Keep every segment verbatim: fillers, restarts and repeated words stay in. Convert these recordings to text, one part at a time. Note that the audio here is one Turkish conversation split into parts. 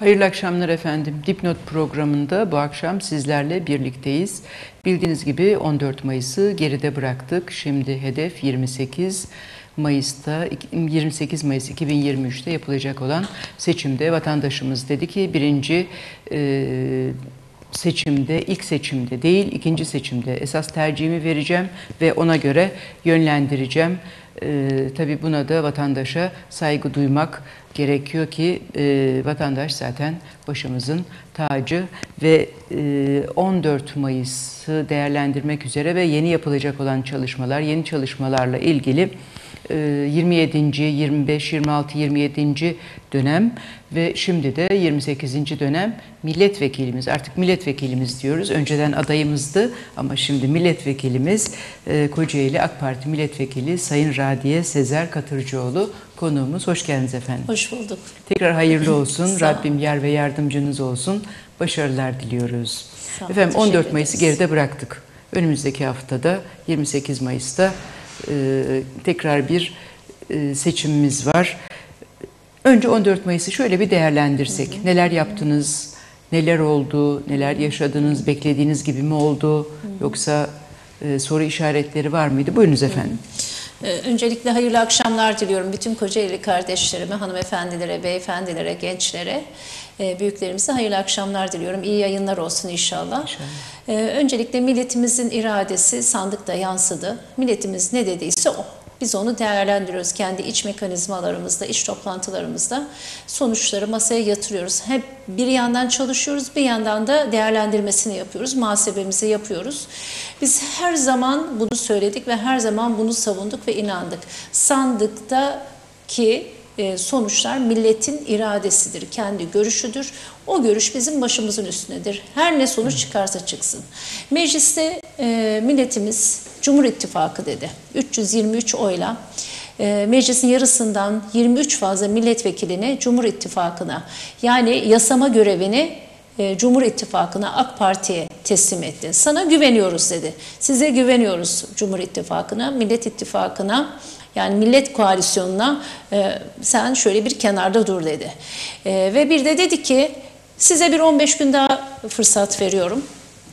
Hayırlı akşamlar efendim. Dipnot programında bu akşam sizlerle birlikteyiz. Bildiğiniz gibi on dört Mayıs'ı geride bıraktık. Şimdi hedef yirmi sekiz Mayıs'ta, yirmi sekiz Mayıs iki bin yirmi üç'te yapılacak olan seçimde vatandaşımız dedi ki birinci e, seçimde, ilk seçimde değil, ikinci seçimde esas tercihimi vereceğim ve ona göre yönlendireceğim. Ee, tabii buna da vatandaşa saygı duymak gerekiyor ki e, vatandaş zaten başımızın tacı ve e, on dört Mayıs'ı değerlendirmek üzere ve yeni yapılacak olan çalışmalar, yeni çalışmalarla ilgili e, yirmi yedinci, yirmi beş, yirmi altı, yirmi yedinci dönem ve şimdi de yirmi sekizinci dönem milletvekilimiz, artık milletvekilimiz diyoruz. Önceden adayımızdı ama şimdi milletvekilimiz e, Kocaeli AK Parti milletvekili Sayın Radiye Sezer Katırcıoğlu konuğumuz. Hoş geldiniz efendim. Hoş bulduk. Tekrar hayırlı olsun. Rabbim yar ve yardımcınız olsun. Başarılar diliyoruz. Sağ olun, efendim on dört ederiz. Mayıs'ı geride bıraktık. Önümüzdeki haftada yirmi sekiz Mayıs'ta e, tekrar bir e, seçimimiz var. Önce on dört Mayıs'ı şöyle bir değerlendirsek. Hı hı. Neler yaptınız? Neler oldu? Neler yaşadınız? Beklediğiniz gibi mi oldu? Hı hı. Yoksa e, soru işaretleri var mıydı? Buyurunuz efendim. Hı hı. Öncelikle hayırlı akşamlar diliyorum bütün Kocaeli kardeşlerime, hanımefendilere, beyefendilere, gençlere, büyüklerimize hayırlı akşamlar diliyorum. İyi yayınlar olsun inşallah. İnşallah. Öncelikle milletimizin iradesi sandıkta yansıdı. Milletimiz ne dediyse o. Biz onu değerlendiriyoruz kendi iç mekanizmalarımızda, iç toplantılarımızda. Sonuçları masaya yatırıyoruz. Hep bir yandan çalışıyoruz, bir yandan da değerlendirmesini yapıyoruz, muhasebemizi yapıyoruz. Biz her zaman bunu söyledik ve her zaman bunu savunduk ve inandık. Sandıktaki sonuçlar milletin iradesidir, kendi görüşüdür. O görüş bizim başımızın üstündedir. Her ne sonuç çıkarsa çıksın. Mecliste e, milletimiz Cumhur İttifakı dedi. üç yüz yirmi üç oyla e, meclisin yarısından yirmi üç fazla milletvekilini Cumhur İttifakı'na, yani yasama görevini e, Cumhur İttifakı'na, AK Parti'ye teslim etti. Sana güveniyoruz dedi. Size güveniyoruz Cumhur İttifakı'na, Millet İttifakı'na. Yani Millet Koalisyonu'na e, sen şöyle bir kenarda dur dedi. E, ve bir de dedi ki size bir on beş gün daha fırsat veriyorum.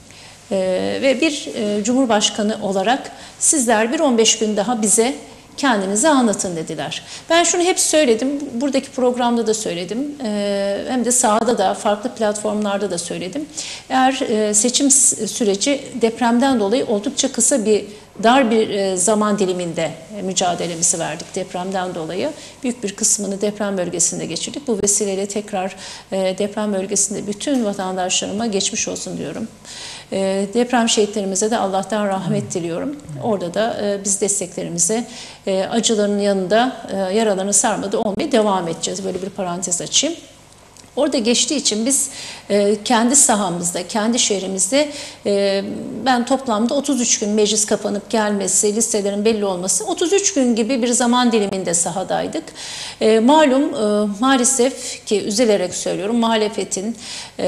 E, ve bir e, Cumhurbaşkanı olarak sizler bir on beş gün daha bize kendinizi anlatın dediler. Ben şunu hep söyledim, buradaki programda da söyledim, e, hem de sahada da, farklı platformlarda da söyledim. Eğer e, seçim süreci depremden dolayı oldukça kısa bir, dar bir zaman diliminde mücadelemizi verdik depremden dolayı. Büyük bir kısmını deprem bölgesinde geçirdik. Bu vesileyle tekrar deprem bölgesinde bütün vatandaşlarıma geçmiş olsun diyorum. Deprem şehitlerimize de Allah'tan rahmet diliyorum. Orada da biz desteklerimize acıların yanında yaralarını sarmadı olmaya devam edeceğiz. Böyle bir parantez açayım. Orada geçtiği için biz e, kendi sahamızda, kendi şehrimizde e, ben toplamda otuz üç gün meclis kapanıp gelmesi, listelerin belli olması, otuz üç gün gibi bir zaman diliminde sahadaydık. E, malum e, maalesef ki üzülerek söylüyorum, muhalefetin e,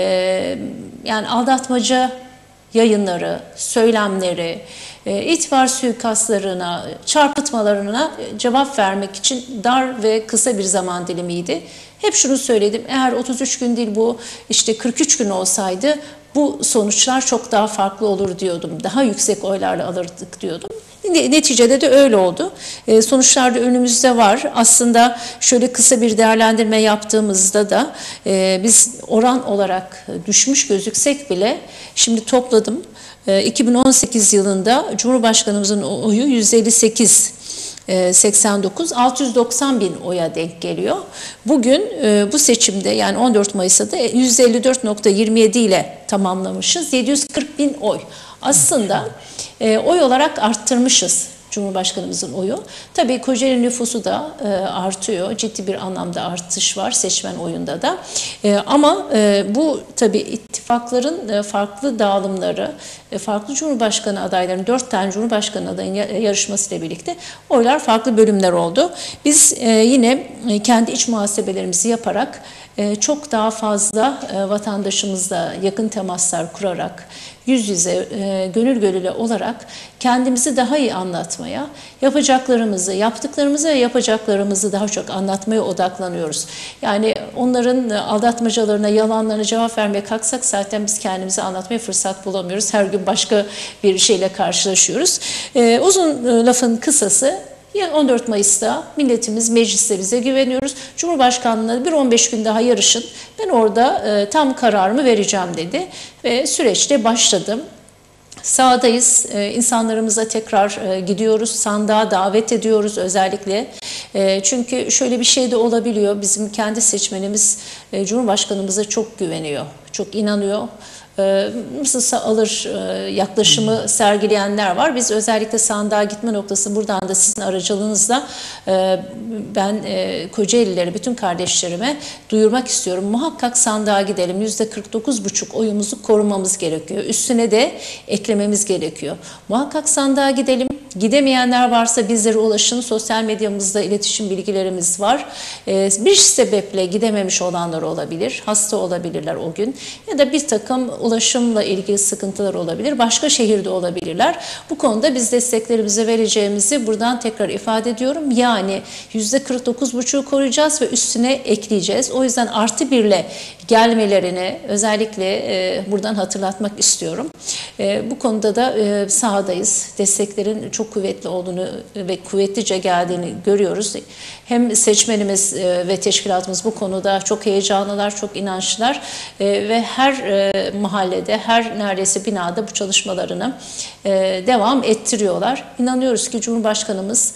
yani aldatmaca yayınları, söylemleri, e, itibar suikastlarına, çarpıtmalarına cevap vermek için dar ve kısa bir zaman dilimiydi. Hep şunu söyledim, eğer otuz üç gün değil bu işte kırk üç gün olsaydı bu sonuçlar çok daha farklı olur diyordum. Daha yüksek oylarla alırdık diyordum. Neticede de öyle oldu. E, sonuçlar da önümüzde var. Aslında şöyle kısa bir değerlendirme yaptığımızda da e, biz oran olarak düşmüş gözüksek bile şimdi topladım. E, iki bin on sekiz yılında Cumhurbaşkanımızın oyu yüzde elli sekiz. seksen dokuz, altı yüz doksan bin oya denk geliyor. Bugün bu seçimde yani on dört Mayıs'ta da yüzde elli dört nokta yirmi yedi ile tamamlamışız. yedi yüz kırk bin oy. Aslında oy olarak arttırmışız Cumhurbaşkanımızın oyu. Tabii Kocaeli nüfusu da e, artıyor. Ciddi bir anlamda artış var seçmen oyunda da. E, ama e, bu tabii ittifakların e, farklı dağılımları, e, farklı Cumhurbaşkanı adaylarının, dört tane Cumhurbaşkanı adayının yarışmasıyla birlikte oylar farklı bölümler oldu. Biz e, yine kendi iç muhasebelerimizi yaparak e, çok daha fazla e, vatandaşımızla yakın temaslar kurarak, yüz yüze, e, gönül gönüle olarak kendimizi daha iyi anlatmaya, yapacaklarımızı, yaptıklarımızı ve yapacaklarımızı daha çok anlatmaya odaklanıyoruz. Yani onların aldatmacalarına, yalanlarına cevap vermeye kalksak zaten biz kendimizi anlatmaya fırsat bulamıyoruz. Her gün başka bir şeyle karşılaşıyoruz. E, uzun lafın kısası, on dört Mayıs'ta milletimiz, mecliste bize güveniyoruz. Cumhurbaşkanlığına bir on beş gün daha yarışın. Ben orada e, tam kararımı vereceğim dedi ve süreçte başladım. Sahadayız, e, insanlarımıza tekrar e, gidiyoruz, sandığa davet ediyoruz özellikle. E, çünkü şöyle bir şey de olabiliyor, bizim kendi seçmenimiz e, Cumhurbaşkanımıza çok güveniyor, çok inanıyor. E, nasılsa alır e, yaklaşımı sergileyenler var. Biz özellikle sandığa gitme noktası, buradan da sizin aracılığınızla e, ben e, Kocaelileri, bütün kardeşlerime duyurmak istiyorum. Muhakkak sandığa gidelim. yüzde kırk dokuz buçuk oyumuzu korumamız gerekiyor. Üstüne de eklememiz gerekiyor. Muhakkak sandığa gidelim. Gidemeyenler varsa bizlere ulaşın. Sosyal medyamızda iletişim bilgilerimiz var. E, bir sebeple gidememiş olanlar olabilir. Hasta olabilirler o gün. Ya da bir takım ulaşımla ilgili sıkıntılar olabilir. Başka şehirde olabilirler. Bu konuda biz desteklerimizi vereceğimizi buradan tekrar ifade ediyorum. Yani yüzde kırk dokuz buçuğu koruyacağız ve üstüne ekleyeceğiz. O yüzden artı birle gelmelerini özellikle e, buradan hatırlatmak istiyorum. E, bu konuda da e, sahadayız. Desteklerin çok kuvvetli olduğunu ve kuvvetlice geldiğini görüyoruz. Hem seçmenimiz e, ve teşkilatımız bu konuda çok heyecanlılar, çok inançlılar e, ve her e, mahallede, her neredeyse binada bu çalışmalarını e, devam ettiriyorlar. İnanıyoruz ki Cumhurbaşkanımız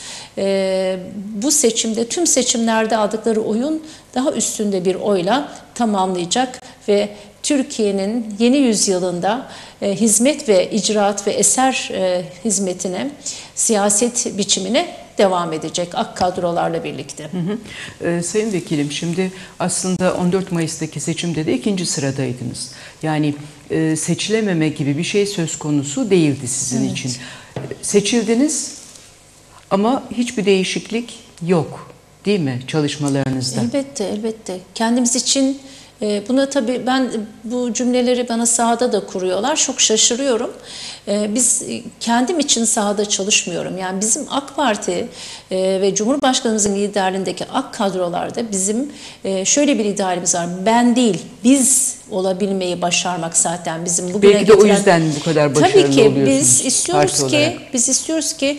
e, bu seçimde, tüm seçimlerde aldıkları oyun daha üstünde bir oyla tamamlayacak ve Türkiye'nin yeni yüzyılında e, hizmet ve icraat ve eser e, hizmetine, siyaset biçimine devam edecek ak kadrolarla birlikte. Hı hı. E, Sayın Vekilim, şimdi aslında on dört Mayıs'taki seçimde de ikinci sıradaydınız. Yani e, seçilememe gibi bir şey söz konusu değildi sizin evet. için. Seçildiniz ama hiçbir değişiklik yok, değil mi çalışmalarınızda? Elbette, elbette. Kendimiz için e, buna tabii ben bu cümleleri bana sahada da kuruyorlar. Çok şaşırıyorum. E, biz kendim için sahada çalışmıyorum. Yani bizim AK Parti e, ve Cumhurbaşkanımızın liderliğindeki AK kadrolarda bizim e, şöyle bir idealimiz var. Ben değil, biz olabilmeyi başarmak zaten bizim bugüne Belki de getiren... o yüzden bu kadar başarılı oluyorsunuz. Tabii ki biz istiyoruz ki olarak. biz istiyoruz ki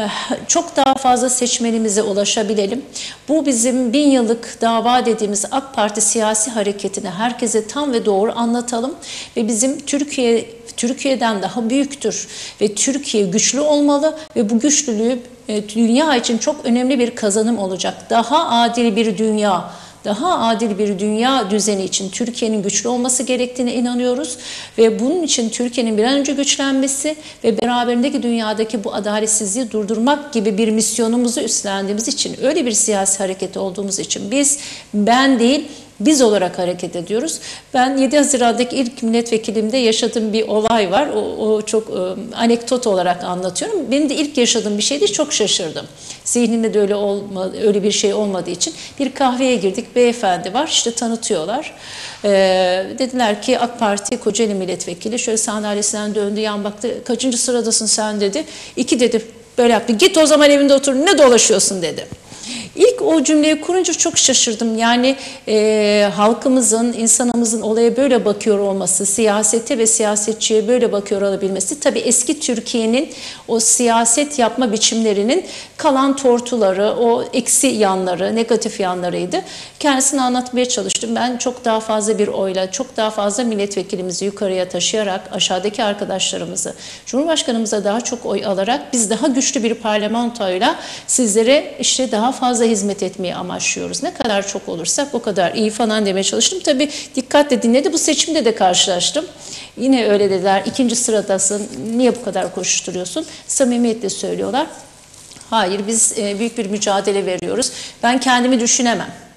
çok daha fazla seçmenimize ulaşabilelim. Bu bizim bin yıllık dava dediğimiz AK Parti siyasi hareketini herkese tam ve doğru anlatalım ve bizim Türkiye Türkiye'den daha büyüktür ve Türkiye güçlü olmalı ve bu güçlülüğü dünya için çok önemli bir kazanım olacak. Daha adil bir dünya, daha adil bir dünya düzeni için Türkiye'nin güçlü olması gerektiğine inanıyoruz ve bunun için Türkiye'nin bir an önce güçlenmesi ve beraberindeki dünyadaki bu adaletsizliği durdurmak gibi bir misyonumuzu üstlendiğimiz için, öyle bir siyasi hareket olduğumuz için biz ben değil, biz olarak hareket ediyoruz. Ben yedi Haziran'daki ilk milletvekilimde yaşadığım bir olay var. O, o çok e, anekdot olarak anlatıyorum. Benim de ilk yaşadığım bir şeydi. Çok şaşırdım. Zihnimde de öyle olma, öyle bir şey olmadığı için bir kahveye girdik. Beyefendi var. İşte tanıtıyorlar. E, dediler ki AK Parti Kocaeli milletvekili. Şöyle sandalyesinden döndü, yan baktı. Kaçıncı sıradasın sen dedi. İki dedi. Böyle yaptı. Git o zaman evinde otur. Ne dolaşıyorsun dedi. İlk o cümleyi kurunca çok şaşırdım. Yani e, halkımızın, insanımızın olaya böyle bakıyor olması, siyasete ve siyasetçiye böyle bakıyor olabilmesi, tabii eski Türkiye'nin o siyaset yapma biçimlerinin kalan tortuları, o eksi yanları, negatif yanlarıydı. Kendisini anlatmaya çalıştım. Ben çok daha fazla bir oyla, çok daha fazla milletvekilimizi yukarıya taşıyarak, aşağıdaki arkadaşlarımızı, Cumhurbaşkanımıza daha çok oy alarak biz daha güçlü bir parlamentoyla sizlere işte daha fazla hizmet etmeyi amaçlıyoruz. Ne kadar çok olursak o kadar iyi falan demeye çalıştım. Tabii dikkatle dinledi. Bu seçimde de karşılaştım. Yine öyle dediler. İkinci sıradasın. Niye bu kadar koşuşturuyorsun? Samimiyetle söylüyorlar. Hayır, biz büyük bir mücadele veriyoruz. Ben kendimi düşünemem.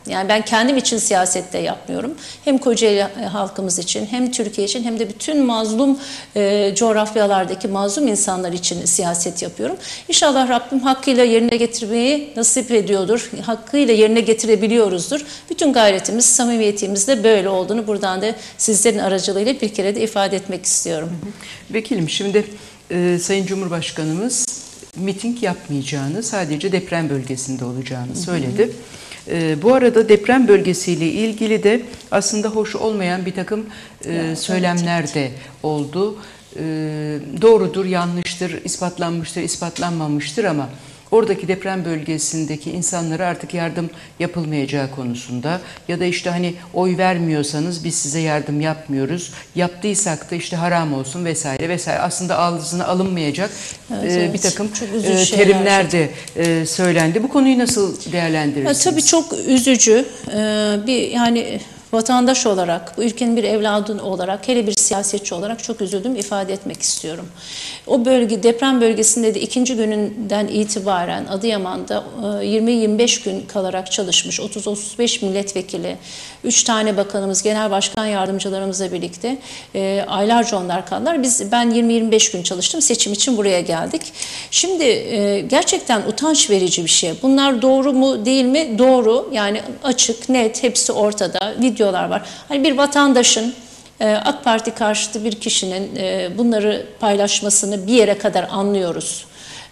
Yani ben kendim için siyasette yapmıyorum. Hem Kocaeli halkımız için, hem Türkiye için, hem de bütün mazlum e, coğrafyalardaki mazlum insanlar için siyaset yapıyorum. İnşallah Rabbim hakkıyla yerine getirmeyi nasip ediyordur. Hakkıyla yerine getirebiliyoruzdur. Bütün gayretimiz, samimiyetimizle böyle olduğunu buradan da sizlerin aracılığıyla bir kere de ifade etmek istiyorum. Vekilim, şimdi e, Sayın Cumhurbaşkanımız miting yapmayacağını, sadece deprem bölgesinde olacağını söyledi. Hı hı. E, bu arada deprem bölgesiyle ilgili de aslında hoş olmayan bir takım e, ya, söylemler evet. de oldu. E, doğrudur, yanlıştır, ispatlanmıştır, ispatlanmamıştır ama oradaki deprem bölgesindeki insanlara artık yardım yapılmayacağı konusunda ya da işte hani oy vermiyorsanız biz size yardım yapmıyoruz, yaptıysak da işte haram olsun vesaire vesaire, aslında ağzına alınmayacak evet, e, evet. bir takım e, terimler de e, söylendi. Bu konuyu nasıl değerlendirirsiniz? Ya, tabii çok üzücü ee, bir yani vatandaş olarak, bu ülkenin bir evladı olarak, hele bir siyasetçi olarak çok üzüldüm, ifade etmek istiyorum. O bölge, deprem bölgesinde de ikinci gününden itibaren Adıyaman'da yirmi yirmi beş gün kalarak çalışmış otuz otuz beş milletvekili, üç tane bakanımız, genel başkan yardımcılarımızla birlikte e, aylarca onlar kaldılar. Biz, ben yirmi yirmi beş gün çalıştım, seçim için buraya geldik. Şimdi e, gerçekten utanç verici bir şey. Bunlar doğru mu değil mi? Doğru. Yani açık, net, hepsi ortada. Videolar var. Hani bir vatandaşın, AK Parti karşıtı bir kişinin bunları paylaşmasını bir yere kadar anlıyoruz.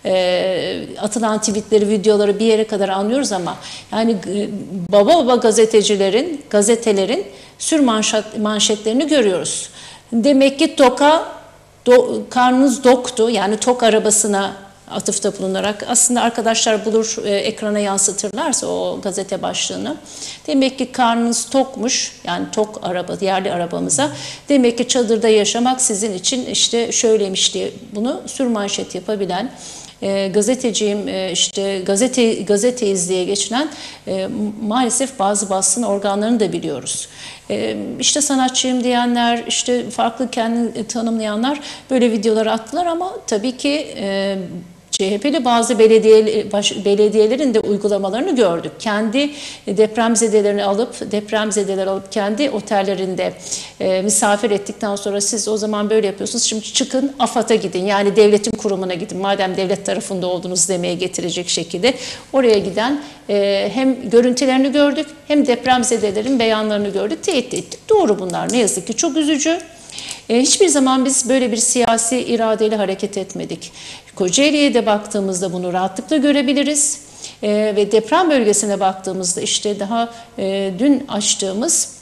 Atılan tweetleri, videoları bir yere kadar anlıyoruz ama yani baba baba gazetecilerin, gazetelerin sür manşet, manşetlerini görüyoruz. Demek ki TOK'a do, karnınız doktu, yani TOK arabasına atıfta bulunarak, aslında arkadaşlar bulur e, ekrana yansıtırlarsa o gazete başlığını, demek ki karnınız tokmuş, yani TOK araba, yerli arabamıza, demek ki çadırda yaşamak sizin için işte şöyleymiş diye bunu sürmanşet yapabilen, e, gazeteciyim, e, işte gazete gazeteyiz diye geçinen e, maalesef bazı basın organlarını da biliyoruz. E, işte sanatçıyım diyenler, işte farklı kendini tanımlayanlar böyle videoları attılar ama tabii ki e, C H P'li bazı belediye, baş, belediyelerin de uygulamalarını gördük. Kendi depremzedelerini alıp, depremzedeleri alıp kendi otellerinde e, misafir ettikten sonra siz o zaman böyle yapıyorsunuz. Şimdi çıkın AFAD'a gidin, yani devletin kurumuna gidin. Madem devlet tarafında oldunuz demeye getirecek şekilde oraya giden e, hem görüntülerini gördük hem depremzedelerin beyanlarını gördük, teyit ettik. Doğru bunlar, ne yazık ki çok üzücü. E, hiçbir zaman biz böyle bir siyasi iradeyle hareket etmedik. Kocaeli'ye de baktığımızda bunu rahatlıkla görebiliriz. E, ve deprem bölgesine baktığımızda işte daha e, dün açtığımız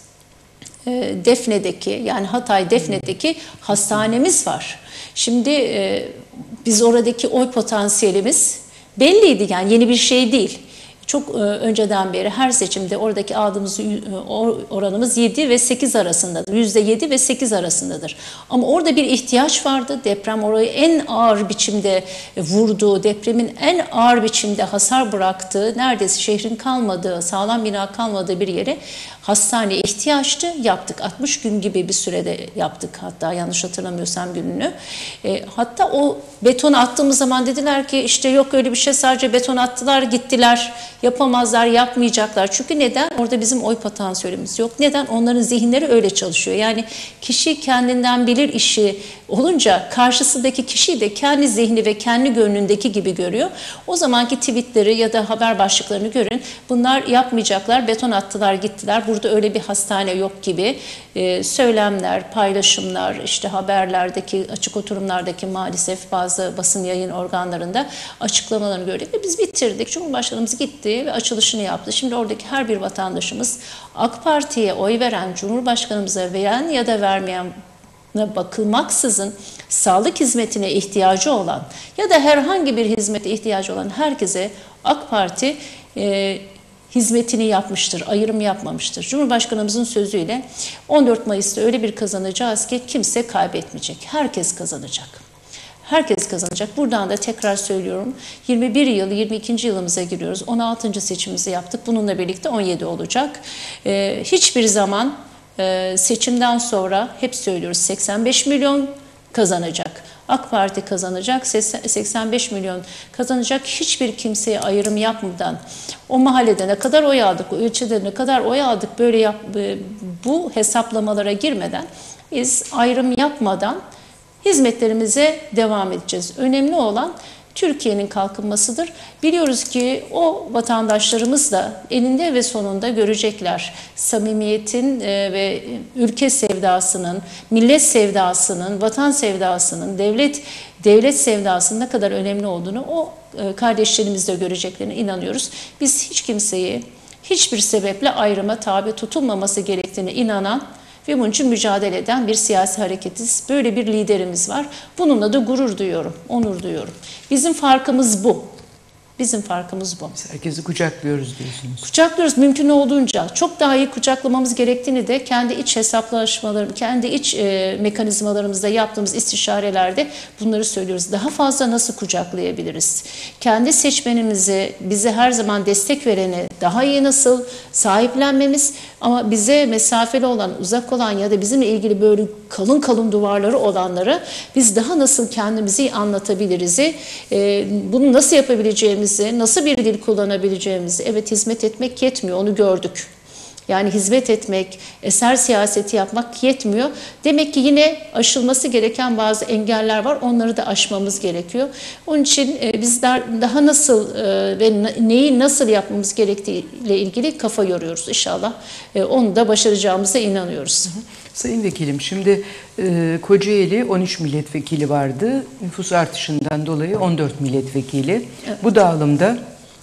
e, Defne'deki, yani Hatay Defne'deki hastanemiz var. Şimdi e, biz oradaki oy potansiyelimiz belliydi, yani yeni bir şey değil. Çok önceden beri her seçimde oradaki aldığımız oranımız yedi ve sekiz arasındadır. yüzde yedi ve sekiz arasındadır. Ama orada bir ihtiyaç vardı. Deprem orayı en ağır biçimde vurdu. Depremin en ağır biçimde hasar bıraktığı, neredeyse şehrin kalmadığı, sağlam bina kalmadığı bir yere hastaneye ihtiyaçtı. Yaptık. altmış gün gibi bir sürede yaptık. Hatta yanlış hatırlamıyorsam gününü. E, hatta o beton attığımız zaman dediler ki işte yok öyle bir şey, sadece beton attılar gittiler. Yapamazlar, yapmayacaklar. Çünkü neden? Orada bizim oy potansiyelimiz yok. Neden? Onların zihinleri öyle çalışıyor. Yani kişi kendinden bilir işi olunca karşısındaki kişiyi de kendi zihni ve kendi gönlündeki gibi görüyor. O zamanki tweetleri ya da haber başlıklarını görün. Bunlar yapmayacaklar, beton attılar gittiler. Burada öyle bir hastane yok gibi e, söylemler, paylaşımlar, işte haberlerdeki, açık oturumlardaki maalesef bazı basın yayın organlarında açıklamalarını gördük ve biz bitirdik. Cumhurbaşkanımız gitti ve açılışını yaptı. Şimdi oradaki her bir vatandaşımız AK Parti'ye oy veren, Cumhurbaşkanımıza veren ya da vermeyen bakılmaksızın sağlık hizmetine ihtiyacı olan ya da herhangi bir hizmete ihtiyacı olan herkese AK Parti e, hizmetini yapmıştır, ayrım yapmamıştır. Cumhurbaşkanımızın sözüyle on dört Mayıs'ta öyle bir kazanacağız ki kimse kaybetmeyecek, herkes kazanacak. Herkes kazanacak. Buradan da tekrar söylüyorum. yirmi bir yıl, yirmi ikinci yılımıza giriyoruz. on altıncı seçimimizi yaptık. Bununla birlikte on yedi olacak. Ee, hiçbir zaman e, seçimden sonra hep söylüyoruz seksen beş milyon kazanacak. AK Parti kazanacak, seksen beş milyon kazanacak, hiçbir kimseye ayrım yapmadan, o mahallede ne kadar oy aldık, o ilçede ne kadar oy aldık, böyle yap, bu hesaplamalara girmeden, biz ayrım yapmadan hizmetlerimize devam edeceğiz. Önemli olan Türkiye'nin kalkınmasıdır. Biliyoruz ki o vatandaşlarımız da eninde ve sonunda görecekler samimiyetin ve ülke sevdasının, millet sevdasının, vatan sevdasının, devlet devlet sevdasının ne kadar önemli olduğunu o kardeşlerimiz de göreceklerine inanıyoruz. Biz hiç kimseyi hiçbir sebeple ayrıma tabi tutulmaması gerektiğine inanan ve bunun için mücadele eden bir siyasi hareketiz. Böyle bir liderimiz var. Bununla da gurur duyuyorum, onur duyuyorum. Bizim farkımız bu. Bizim farkımız bu. Biz herkesi kucaklıyoruz diyorsunuz. Kucaklıyoruz mümkün olduğunca. Çok daha iyi kucaklamamız gerektiğini de kendi iç hesaplaşmalarım, kendi iç e, mekanizmalarımızda yaptığımız istişarelerde bunları söylüyoruz. Daha fazla nasıl kucaklayabiliriz? Kendi seçmenimizi, bize her zaman destek verene daha iyi nasıl sahiplenmemiz, ama bize mesafeli olan, uzak olan ya da bizimle ilgili böyle kalın kalın duvarları olanları biz daha nasıl kendimizi anlatabiliriz? E, bunu nasıl yapabileceğimizi, nasıl bir dil kullanabileceğimizi, evet hizmet etmek yetmiyor, onu gördük. Yani hizmet etmek, eser siyaseti yapmak yetmiyor. Demek ki yine aşılması gereken bazı engeller var. Onları da aşmamız gerekiyor. Onun için bizler daha nasıl ve neyi nasıl yapmamız gerektiğiyle ilgili kafa yoruyoruz inşallah. Onu da başaracağımıza inanıyoruz. Sayın Vekilim, şimdi e, Kocaeli on üç milletvekili vardı. Nüfus artışından dolayı on dört milletvekili. Evet. Bu dağılımda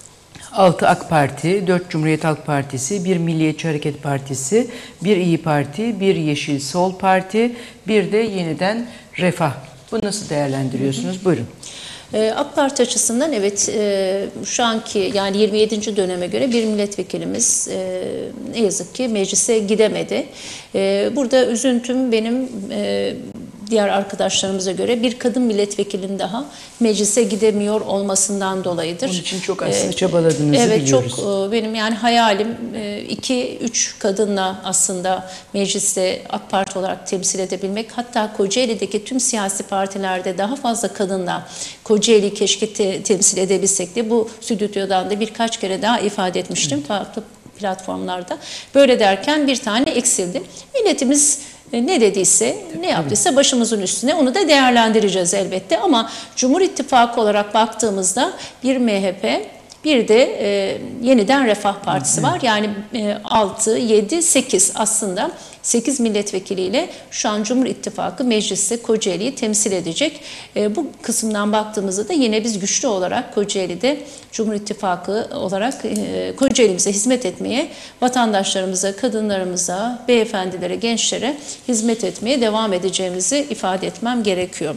altı AK Parti, dört Cumhuriyet Halk Partisi, bir Milliyetçi Hareket Partisi, bir İYİ Parti, bir Yeşil Sol Parti, bir de yeniden Refah. Bunu nasıl değerlendiriyorsunuz? Hı hı. Buyurun. AK Parti açısından evet şu anki yani yirmi yedinci döneme göre bir milletvekilimiz ne yazık ki meclise gidemedi. Burada üzüntüm benim diğer arkadaşlarımıza göre bir kadın milletvekilinin daha meclise gidemiyor olmasından dolayıdır. Onun için çok aslında çabaladığınızı evet, biliyoruz. Evet çok benim yani hayalim iki üç kadınla aslında mecliste AK Parti olarak temsil edebilmek. Hatta Kocaeli'deki tüm siyasi partilerde daha fazla kadınla Kocaeli keşke te, temsil edebilsek de bu stüdyodan da birkaç kere daha ifade etmiştim farklı platformlarda. Böyle derken bir tane eksildi. Milletimiz ne dediyse, ne yaptıysa başımızın üstüne onu da değerlendireceğiz elbette. Ama Cumhur İttifakı olarak baktığımızda bir M H P, bir de e, yeniden Refah Partisi var. Yani e, altı, yedi, sekiz aslında sekiz milletvekiliyle şu an Cumhur İttifakı mecliste Kocaeli'yi temsil edecek. E, bu kısımdan baktığımızda da yine biz güçlü olarak Kocaeli'de Cumhur İttifakı olarak e, Kocaeli'mize hizmet etmeye, vatandaşlarımıza, kadınlarımıza, beyefendilere, gençlere hizmet etmeye devam edeceğimizi ifade etmem gerekiyor.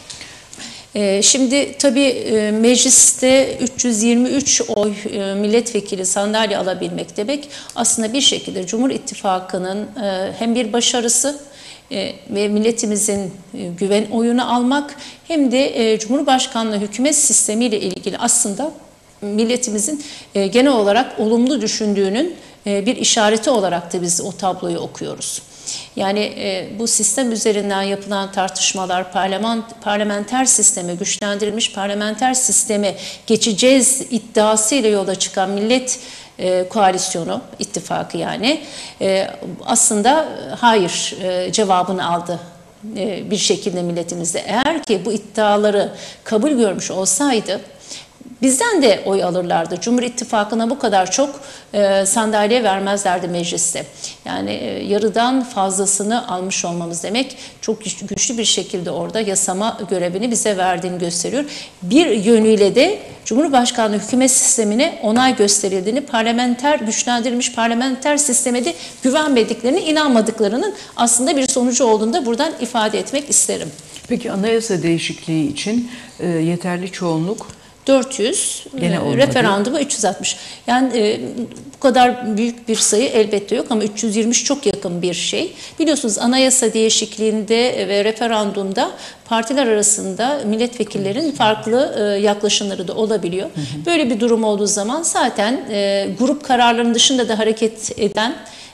Şimdi tabii mecliste üç yüz yirmi üç oy milletvekili sandalye alabilmek demek aslında bir şekilde Cumhur İttifakı'nın hem bir başarısı ve milletimizin güven oyunu almak hem de Cumhurbaşkanlığı hükümet sistemiyle ilgili aslında milletimizin genel olarak olumlu düşündüğünün bir işareti olarak da biz o tabloyu okuyoruz. Yani e, bu sistem üzerinden yapılan tartışmalar, parlament, parlamenter sisteme, güçlendirilmiş parlamenter sisteme geçeceğiz iddiasıyla yola çıkan millet e, koalisyonu, ittifakı yani e, aslında hayır e, cevabını aldı e, bir şekilde milletimizde. Eğer ki bu iddiaları kabul görmüş olsaydı, bizden de oy alırlardı. Cumhur İttifakı'na bu kadar çok e, sandalye vermezlerdi mecliste. Yani e, yarıdan fazlasını almış olmamız demek çok güçlü bir şekilde orada yasama görevini bize verdiğini gösteriyor. Bir yönüyle de Cumhurbaşkanlığı hükümet sistemine onay gösterildiğini, parlamenter güçlendirilmiş parlamenter sisteme de güvenmediklerini, inanmadıklarının aslında bir sonucu olduğunu da buradan ifade etmek isterim. Peki anayasa değişikliği için e, yeterli çoğunluk dört yüz, referandumu üç yüz altmış. Yani e, bu kadar büyük bir sayı elbette yok ama üç yüz yirmi üç çok yakın bir şey. Biliyorsunuz anayasa değişikliğinde ve referandumda partiler arasında milletvekillerin farklı e, yaklaşımları da olabiliyor. Hı hı. Böyle bir durum olduğu zaman zaten e, grup kararlarının dışında da hareket eden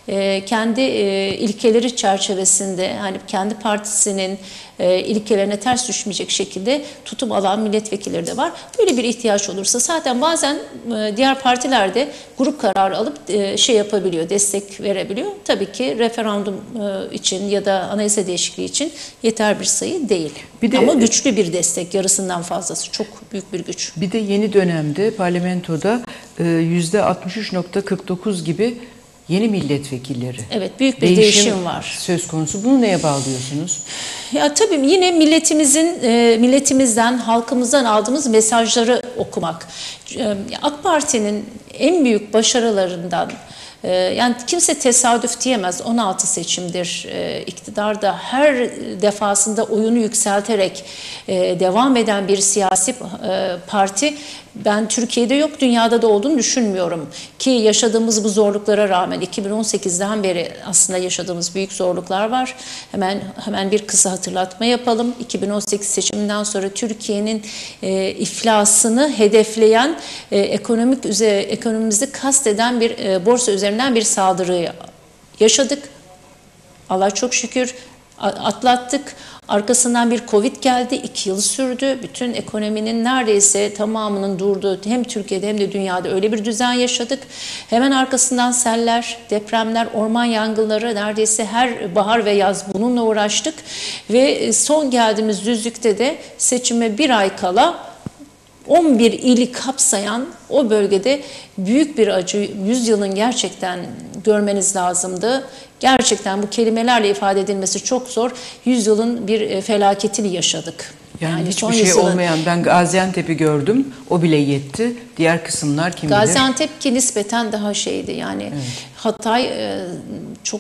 e, kendi e, ilkeleri çerçevesinde, hani kendi partisinin e, ilkelerine ters düşmeyecek şekilde tutum alan milletvekilleri de var. Böyle bir ihtiyaç olursa zaten bazen e, diğer partiler de grup kararı alıp e, şey yapabiliyor, destek verebiliyor. Tabii ki referandum e, için ya da anayasa değişikliği için yeter bir sayı değil. Bir de, ama güçlü bir destek, yarısından fazlası, çok büyük bir güç. Bir de yeni dönemde parlamentoda yüzde altmış üç nokta kırk dokuz gibi yeni milletvekilleri. Evet, büyük bir değişim, değişim var. Söz konusu. Bunu neye bağlıyorsunuz? Ya tabii yine milletimizin, e, milletimizden, halkımızdan aldığımız mesajları okumak. E, AK Parti'nin en büyük başarılarından, e, yani kimse tesadüf diyemez, on altı seçimdir e, iktidarda her defasında oyunu yükselterek e, devam eden bir siyasi e, parti. Ben Türkiye'de yok, dünyada da olduğunu düşünmüyorum. Ki yaşadığımız bu zorluklara rağmen iki bin on sekizden beri aslında yaşadığımız büyük zorluklar var. Hemen hemen bir kısa hatırlatma yapalım. iki bin on sekiz seçiminden sonra Türkiye'nin e, iflasını hedefleyen, e, ekonomik üzere, ekonomimizi kasteden bir e, borsa üzerinden bir saldırıyı yaşadık. Allah çok şükür atlattık. Arkasından bir Covid geldi, iki yıl sürdü. Bütün ekonominin neredeyse tamamının durduğu, hem Türkiye'de hem de dünyada öyle bir düzen yaşadık. Hemen arkasından seller, depremler, orman yangınları, neredeyse her bahar ve yaz bununla uğraştık. Ve son geldiğimiz düzlükte de seçime bir ay kala on bir ili kapsayan o bölgede büyük bir acı, yüzyılın gerçekten görmeniz lazımdı. Gerçekten bu kelimelerle ifade edilmesi çok zor. Yüzyılın bir felaketini yaşadık. Yani, yani hiçbir şey yüzyılın... olmayan, ben Gaziantep'i gördüm, o bile yetti. Diğer kısımlar kim bilir? Gaziantep ki nispeten daha şeydi yani, evet. Hatay çok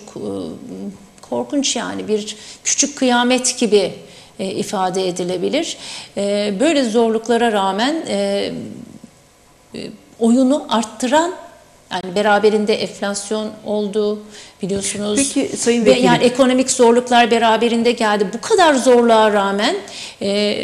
korkunç, yani bir küçük kıyamet gibi E, ifade edilebilir. E, böyle zorluklara rağmen e, e, oyunu arttıran, yani beraberinde enflasyon oldu biliyorsunuz. Peki Sayın Vekilim. Yani ekonomik zorluklar beraberinde geldi. Bu kadar zorluğa rağmen e,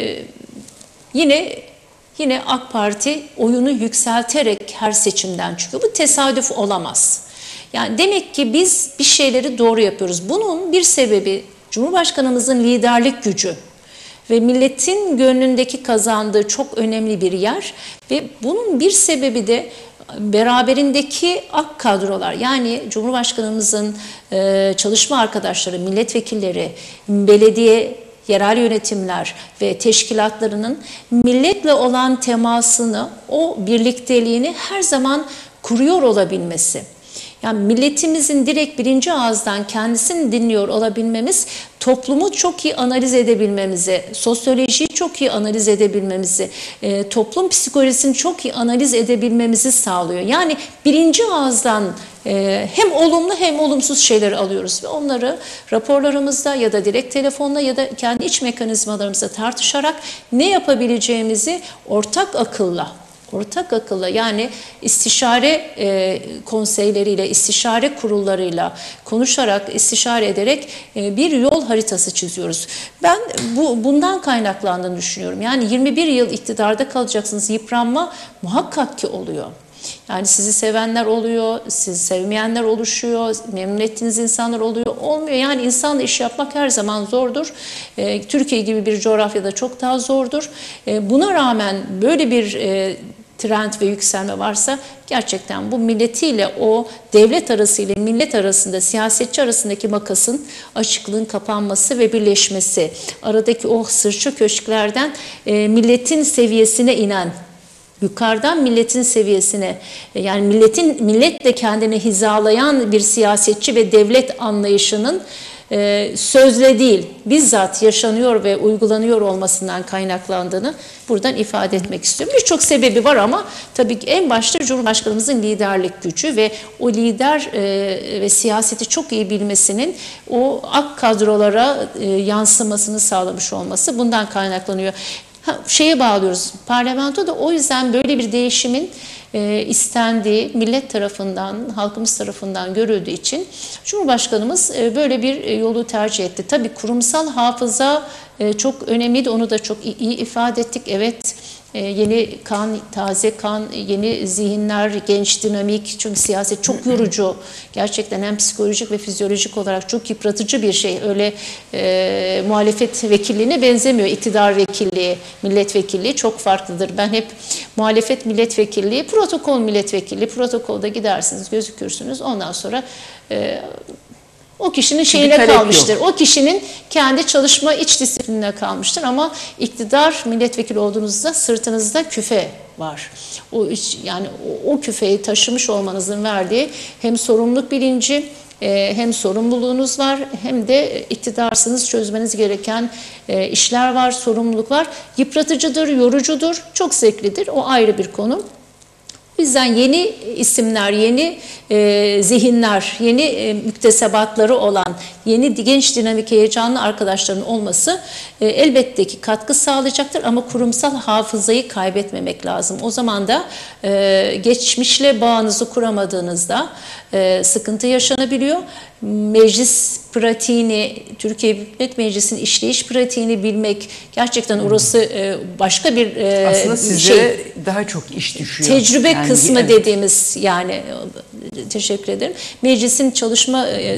yine yine AK Parti oyunu yükselterek her seçimden çıkıyor. Bu tesadüf olamaz. Yani demek ki biz bir şeyleri doğru yapıyoruz. Bunun bir sebebi Cumhurbaşkanımızın liderlik gücü ve milletin gönlündeki kazandığı çok önemli bir yer ve bunun bir sebebi de beraberindeki ak kadrolar, yani Cumhurbaşkanımızın çalışma arkadaşları, milletvekilleri, belediye, yerel yönetimler ve teşkilatlarının milletle olan temasını, o birlikteliğini her zaman kuruyor olabilmesi. Yani milletimizin direkt birinci ağızdan kendisini dinliyor olabilmemiz, toplumu çok iyi analiz edebilmemizi, sosyolojiyi çok iyi analiz edebilmemizi, e, toplum psikolojisini çok iyi analiz edebilmemizi sağlıyor. Yani birinci ağızdan e, hem olumlu hem olumsuz şeyleri alıyoruz ve onları raporlarımızda ya da direkt telefonla ya da kendi iç mekanizmalarımızda tartışarak ne yapabileceğimizi ortak akılla, ortak akılla, yani istişare e, konseyleriyle, istişare kurullarıyla konuşarak, istişare ederek e, bir yol haritası çiziyoruz. Ben bu bundan kaynaklandığını düşünüyorum. Yani yirmi bir yıl iktidarda kalacaksınız, yıpranma muhakkak ki oluyor. Yani sizi sevenler oluyor, sizi sevmeyenler oluşuyor, memnun ettiğiniz insanlar oluyor, olmuyor. Yani insanla iş yapmak her zaman zordur. E, Türkiye gibi bir coğrafyada çok daha zordur. E, buna rağmen böyle bir e, trend ve yükselme varsa gerçekten bu milletiyle, o devlet arasıyla millet arasında, siyasetçi arasındaki makasın, açıklığın kapanması ve birleşmesi, aradaki o sırça köşklerden e, milletin seviyesine inen, yukarıdan milletin seviyesine, yani milletin milletle kendini hizalayan bir siyasetçi ve devlet anlayışının e, sözle değil, bizzat yaşanıyor ve uygulanıyor olmasından kaynaklandığını buradan ifade etmek istiyorum. Birçok sebebi var ama tabii ki en başta Cumhurbaşkanımızın liderlik gücü ve o lider e, ve siyaseti çok iyi bilmesinin o ak kadrolara e, yansımasını sağlamış olması bundan kaynaklanıyor. Ha, şeye bağlıyoruz, parlamento da o yüzden böyle bir değişimin e, istendiği, millet tarafından, halkımız tarafından görüldüğü için Cumhurbaşkanımız e, böyle bir e, yolu tercih etti. Tabii kurumsal hafıza e, çok önemliydi, onu da çok iyi ifade ettik. Evet, Yeni kan, taze kan, yeni zihinler, genç, dinamik. Çünkü siyaset çok yorucu. Gerçekten hem psikolojik ve fizyolojik olarak çok yıpratıcı bir şey. Öyle e, muhalefet vekilliğine benzemiyor. İktidar vekilliği, milletvekilliği çok farklıdır. Ben hep muhalefet milletvekilliği, protokol milletvekilliği, protokolda gidersiniz, gözükürsünüz. Ondan sonra e, o kişinin şeyine kalmıştır. Yok. O kişinin kendi çalışma iç disiplinine kalmıştır. Ama iktidar milletvekili olduğunuzda sırtınızda küfe var. O yani o, o küfeyi taşımış olmanızın verdiği hem sorumluluk bilinci, hem sorumluluğunuz var, hem de iktidarsınız, çözmeniz gereken işler var, sorumluluk var. Yıpratıcıdır, yorucudur, çok zevklidir. O ayrı bir konu. O yüzden yeni isimler, yeni e, zihinler, yeni e, müktesebatları olan, yeni genç dinamik heyecanlı arkadaşların olması e, elbette ki katkı sağlayacaktır ama kurumsal hafızayı kaybetmemek lazım. O zaman da e, geçmişle bağınızı kuramadığınızda e, sıkıntı yaşanabiliyor. Meclis pratiğini, Türkiye Büyük Millet Meclisi'nin işleyiş pratiğini bilmek gerçekten orası e, başka bir e, aslında sizlere şey, daha çok iş düşüyor. Tecrübe yani, kısmı evet. dediğimiz yani teşekkür ederim. Meclisin çalışma e,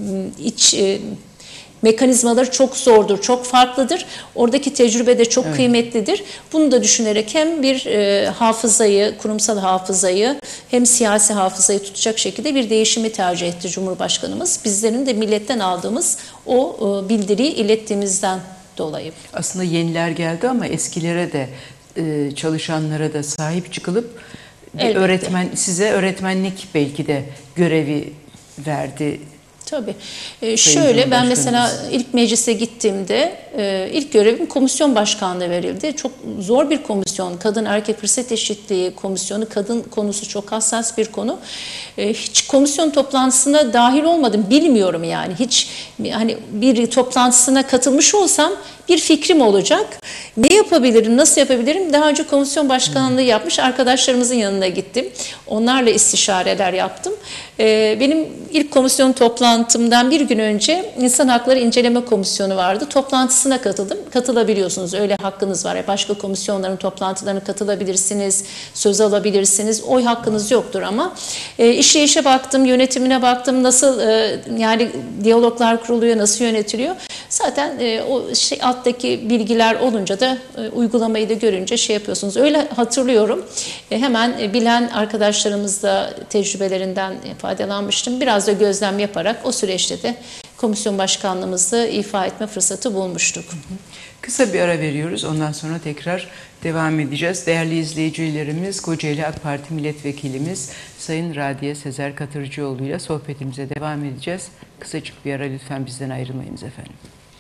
iç e, mekanizmaları çok zordur, çok farklıdır. Oradaki tecrübe de çok evet. kıymetlidir. Bunu da düşünerek hem bir e, hafızayı, kurumsal hafızayı hem siyasi hafızayı tutacak şekilde bir değişimi tercih etti Cumhurbaşkanımız. Bizlerin de milletten aldığımız o e, bildiriyi ilettiğimizden dolayı. Aslında yeniler geldi ama eskilere de e, çalışanlara da sahip çıkılıp bir öğretmen size öğretmenlik belki de görevi verdi. Tabii. Ee, şöyle ben mesela ilk meclise gittiğimde e, ilk görevim komisyon başkanlığı verildi. Çok zor bir komisyon. Kadın erkek fırsat eşitliği komisyonu. Kadın konusu çok hassas bir konu. E, hiç komisyon toplantısına dahil olmadım. Bilmiyorum yani. Hiç hani bir toplantısına katılmış olsam bir fikrim olacak. Ne yapabilirim, nasıl yapabilirim? Daha önce komisyon başkanlığı yapmış arkadaşlarımızın yanına gittim. Onlarla istişareler yaptım. Ee, benim ilk komisyon toplantımdan bir gün önce İnsan Hakları İnceleme Komisyonu vardı. Toplantısına katıldım. Katılabiliyorsunuz, öyle hakkınız var. Başka komisyonların toplantılarına katılabilirsiniz, söz alabilirsiniz. Oy hakkınız yoktur ama e, işleyişe baktım, yönetimine baktım. Nasıl e, yani diyaloglar kuruluyor, nasıl yönetiliyor? Zaten e, o şey alttaki bilgiler olunca da e, uygulamayı da görünce şey yapıyorsunuz. Öyle hatırlıyorum. E, hemen e, bilen arkadaşlarımız da tecrübelerinden faydalanmıştım. Biraz da gözlem yaparak o süreçte de komisyon başkanlığımızı ifa etme fırsatı bulmuştuk. Kısa bir ara veriyoruz. Ondan sonra tekrar devam edeceğiz. Değerli izleyicilerimiz, Kocaeli AK Parti Milletvekilimiz Sayın Radiye Sezer Katırcıoğlu ile sohbetimize devam edeceğiz. Kısacık bir ara, lütfen bizden ayrılmayınız efendim.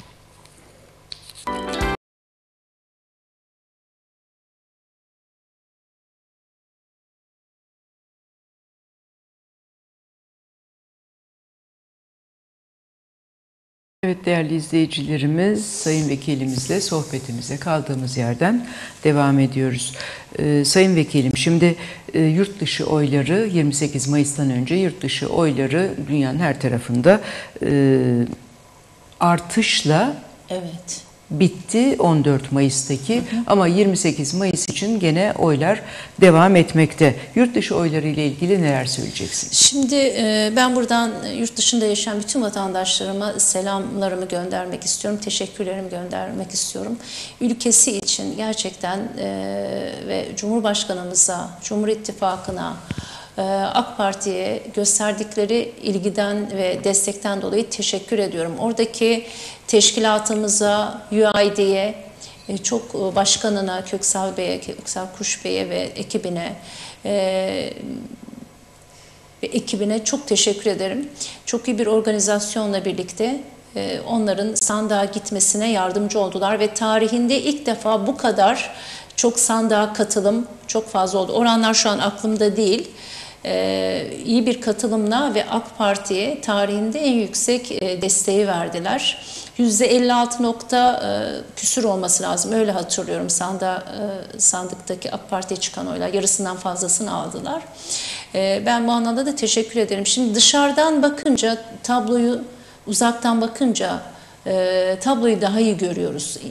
Evet değerli izleyicilerimiz, Sayın Vekilimizle sohbetimize kaldığımız yerden devam ediyoruz. Ee, Sayın Vekilim, şimdi e, yurt dışı oyları yirmi sekiz Mayıs'tan önce yurt dışı oyları dünyanın her tarafında e, artışla evet. bitti on dört Mayıs'taki, hı hı. ama yirmi sekiz Mayıs için gene oylar devam etmekte. Yurt dışı oyları ile ilgili neler söyleyeceksiniz? Şimdi ben buradan yurt dışında yaşayan bütün vatandaşlarıma selamlarımı göndermek istiyorum. Teşekkürlerimi göndermek istiyorum. Ülkesi için gerçekten ve Cumhurbaşkanımıza, Cumhur İttifakı'na, AK Parti'ye gösterdikleri ilgiden ve destekten dolayı teşekkür ediyorum. Oradaki teşkilatımıza, U I D'ye, çok başkanına, Köksal Bey'e, Köksal Kuş Bey'e ve ekibine ve ekibine çok teşekkür ederim. Çok iyi bir organizasyonla birlikte onların sandığa gitmesine yardımcı oldular ve tarihinde ilk defa bu kadar çok sandığa katılım çok fazla oldu. Oranlar şu an aklımda değil. Ee, iyi bir katılımla ve AK Parti'ye tarihinde en yüksek e, desteği verdiler. yüzde elli altı nokta küsür olması lazım. Öyle hatırlıyorum. Sandığa, e, sandıktaki AK Parti'ye çıkan oylar yarısından fazlasını aldılar. E, ben bu anlamda da teşekkür ederim. Şimdi dışarıdan bakınca tabloyu, uzaktan bakınca e, tabloyu daha iyi görüyoruz.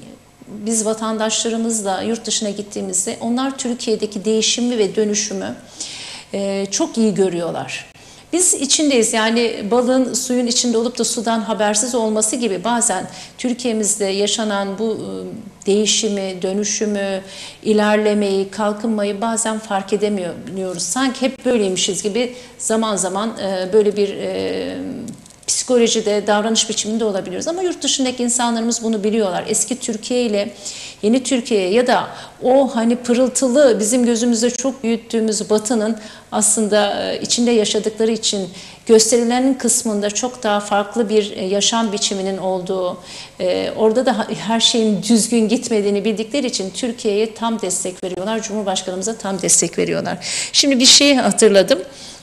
biz vatandaşlarımızla yurt dışına gittiğimizde onlar Türkiye'deki değişimi ve dönüşümü e, çok iyi görüyorlar. Biz içindeyiz, yani balığın suyun içinde olup da sudan habersiz olması gibi bazen Türkiye'mizde yaşanan bu değişimi, dönüşümü, ilerlemeyi, kalkınmayı bazen fark edemiyoruz. Sanki hep böyleymişiz gibi zaman zaman böyle bir psikolojide, davranış biçiminde olabiliyoruz. Ama yurt dışındaki insanlarımız bunu biliyorlar. Eski Türkiye ile yeni Türkiye ya da o hani pırıltılı bizim gözümüzde çok büyüttüğümüz Batı'nın aslında içinde yaşadıkları için gösterilenin kısmında çok daha farklı bir yaşam biçiminin olduğu, orada da her şeyin düzgün gitmediğini bildikleri için Türkiye'ye tam destek veriyorlar. Cumhurbaşkanımıza tam destek veriyorlar. Şimdi bir şeyi hatırladım.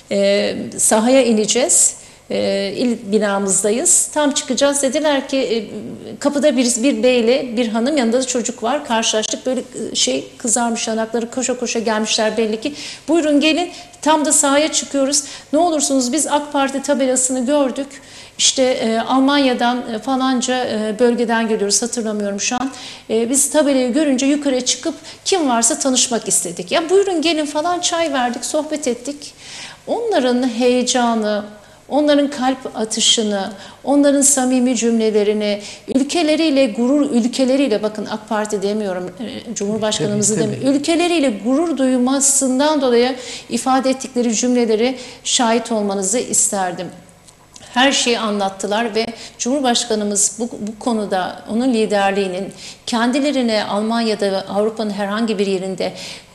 Sahaya ineceğiz. E, il binamızdayız. Tam çıkacağız. Dediler ki e, kapıda bir, bir beyle bir hanım, yanında da çocuk var. Karşılaştık. Böyle şey kızarmış yanakları, koşa koşa gelmişler belli ki. Buyurun gelin. Tam da sahaya çıkıyoruz. Ne olursunuz, biz AK Parti tabelasını gördük. İşte e, Almanya'dan e, falanca e, bölgeden geliyoruz, hatırlamıyorum şu an. E, biz tabelayı görünce yukarıya çıkıp kim varsa tanışmak istedik. Ya buyurun gelin falan, çay verdik, sohbet ettik. Onların heyecanı, onların kalp atışını, onların samimi cümlelerini, ülkeleriyle gurur, ülkeleriyle, bakın AK Parti demiyorum, Cumhurbaşkanımızı demiyorum, ülkeleriyle gurur duymasından dolayı ifade ettikleri cümleleri şahit olmanızı isterdim. Her şeyi anlattılar ve Cumhurbaşkanımız bu, bu konuda onun liderliğinin kendilerine Almanya'da ve Avrupa'nın herhangi bir yerinde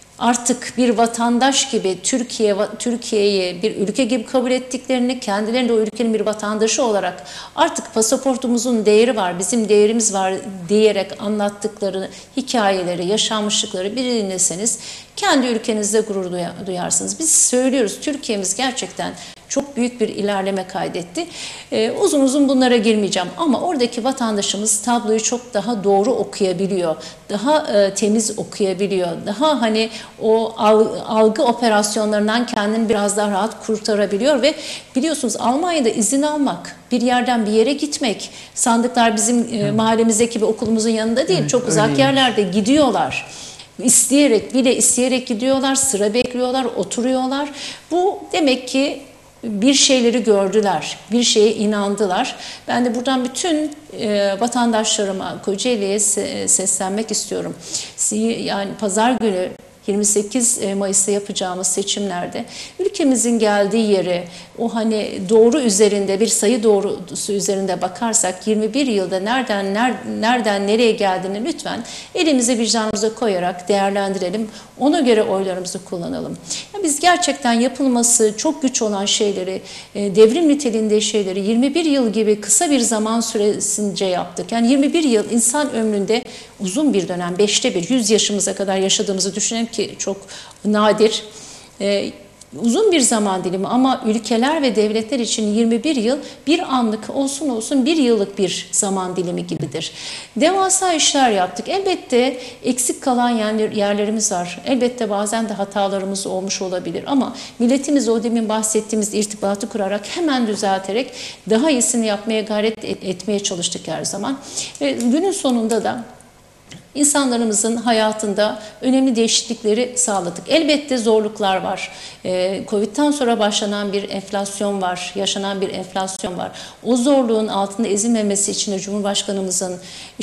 artık bir vatandaş gibi Türkiye Türkiye'yi bir ülke gibi kabul ettiklerini, kendilerini de o ülkenin bir vatandaşı olarak artık pasaportumuzun değeri var, bizim değerimiz var diyerek anlattıkları hikayeleri, yaşanmışlıkları bir dinleseniz kendi ülkenizde gurur duyarsınız. Biz söylüyoruz, Türkiye'miz gerçekten çok büyük bir ilerleme kaydetti. Ee, uzun uzun bunlara girmeyeceğim ama oradaki vatandaşımız tabloyu çok daha doğru okuyabiliyor, daha e, temiz okuyabiliyor, daha hani o algı operasyonlarından kendini biraz daha rahat kurtarabiliyor ve biliyorsunuz Almanya'da izin almak, bir yerden bir yere gitmek, sandıklar bizim e, mahallemizdeki bir okulumuzun yanında değil, evet, çok uzak öyleymiş. Yerlerde gidiyorlar. İsteyerek, bile isteyerek gidiyorlar, sıra bekliyorlar, oturuyorlar. Bu demek ki bir şeyleri gördüler, bir şeye inandılar. Ben de buradan bütün e, vatandaşlarıma, Kocaeli'ye se seslenmek istiyorum. Yani pazar günü yirmi sekiz Mayıs'ta yapacağımız seçimlerde ülkemizin geldiği yere, o hani doğru üzerinde, bir sayı doğrusu üzerinde bakarsak yirmi bir yılda nereden ner, nereden nereye geldiğini lütfen elimize vicdanımıza koyarak değerlendirelim. Ona göre oylarımızı kullanalım. Ya biz gerçekten yapılması çok güç olan şeyleri, devrim niteliğinde şeyleri yirmi bir yıl gibi kısa bir zaman süresince yaptık. Yani yirmi bir yıl insan ömründe uzun bir dönem, beşte bir, yüz yaşımıza kadar yaşadığımızı düşünelim ki çok nadir. Ee, uzun bir zaman dilimi ama ülkeler ve devletler için yirmi bir yıl bir anlık olsun olsun bir yıllık bir zaman dilimi gibidir. Devasa işler yaptık. Elbette eksik kalan yerlerimiz var. Elbette bazen de hatalarımız olmuş olabilir ama milletimiz o demin bahsettiğimiz irtibatı kurarak hemen düzelterek daha iyisini yapmaya gayret etmeye çalıştık her zaman. Ve günün sonunda da İnsanlarımızın hayatında önemli değişiklikleri sağladık. Elbette zorluklar var. Covid'den sonra başlanan bir enflasyon var, yaşanan bir enflasyon var. O zorluğun altında ezilmemesi için de Cumhurbaşkanımızın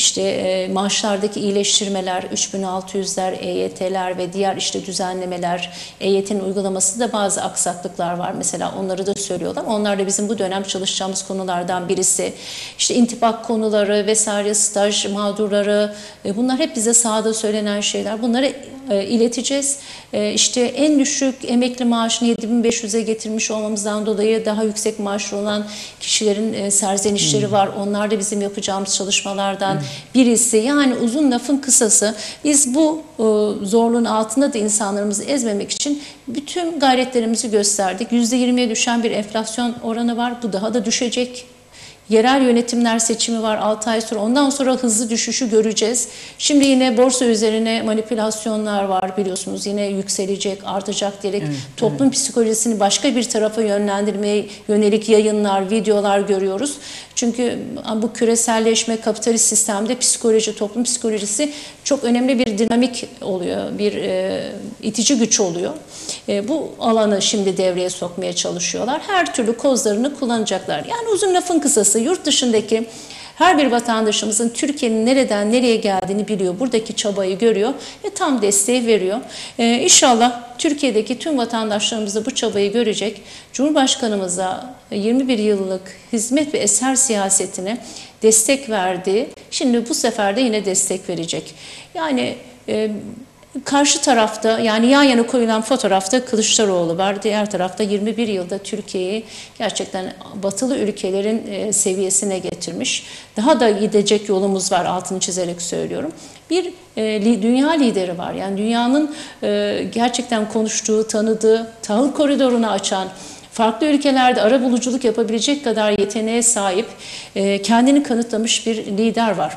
işte maaşlardaki iyileştirmeler, üç bin altı yüzler, E Y T'ler ve diğer işte düzenlemeler, E Y T'nin uygulamasında bazı aksaklıklar var. Mesela onları da söylüyorlar. Onlar da bizim bu dönem çalışacağımız konulardan birisi. İşte intibak konuları vesaire, staj mağdurları, bunlar hep bize sahada söylenen şeyler. Bunları e, ileteceğiz. E, işte en düşük emekli maaşını yedi bin beş yüze getirmiş olmamızdan dolayı daha yüksek maaşlı olan kişilerin e, serzenişleri hmm. var. Onlar da bizim yapacağımız çalışmalardan hmm. birisi. Yani uzun lafın kısası, biz bu e, zorluğun altında da insanlarımızı ezmemek için bütün gayretlerimizi gösterdik. yüzde yirmiye düşen bir enflasyon oranı var. Bu daha da düşecek. Yerel yönetimler seçimi var altı ay sonra. Ondan sonra hızlı düşüşü göreceğiz. Şimdi yine borsa üzerine manipülasyonlar var biliyorsunuz. Yine yükselecek, artacak diyerek evet, toplum evet. psikolojisini başka bir tarafa yönlendirmeye yönelik yayınlar, videolar görüyoruz. Çünkü bu küreselleşme, kapitalist sistemde psikoloji, toplum psikolojisi çok önemli bir dinamik oluyor, bir e, itici güç oluyor. E, bu alanı şimdi devreye sokmaya çalışıyorlar. Her türlü kozlarını kullanacaklar. Yani uzun lafın kısası, yurt dışındaki her bir vatandaşımızın Türkiye'nin nereden nereye geldiğini biliyor. Buradaki çabayı görüyor ve tam desteği veriyor. Ee, İnşallah Türkiye'deki tüm vatandaşlarımız da bu çabayı görecek. Cumhurbaşkanımıza yirmi bir yıllık hizmet ve eser siyasetine destek verdi. Şimdi bu sefer de yine destek verecek. Yani e, karşı tarafta, yani yan yana koyulan fotoğrafta Kılıçdaroğlu var. Diğer tarafta yirmi bir yılda Türkiye'yi gerçekten batılı ülkelerin e, seviyesine getirmiş. Daha da gidecek yolumuz var, altını çizerek söylüyorum. Bir e, li, dünya lideri var. Yani dünyanın e, gerçekten konuştuğu, tanıdığı, tahıl koridorunu açan, farklı ülkelerde arabuluculuk yapabilecek kadar yeteneğe sahip, e, kendini kanıtlamış bir lider var.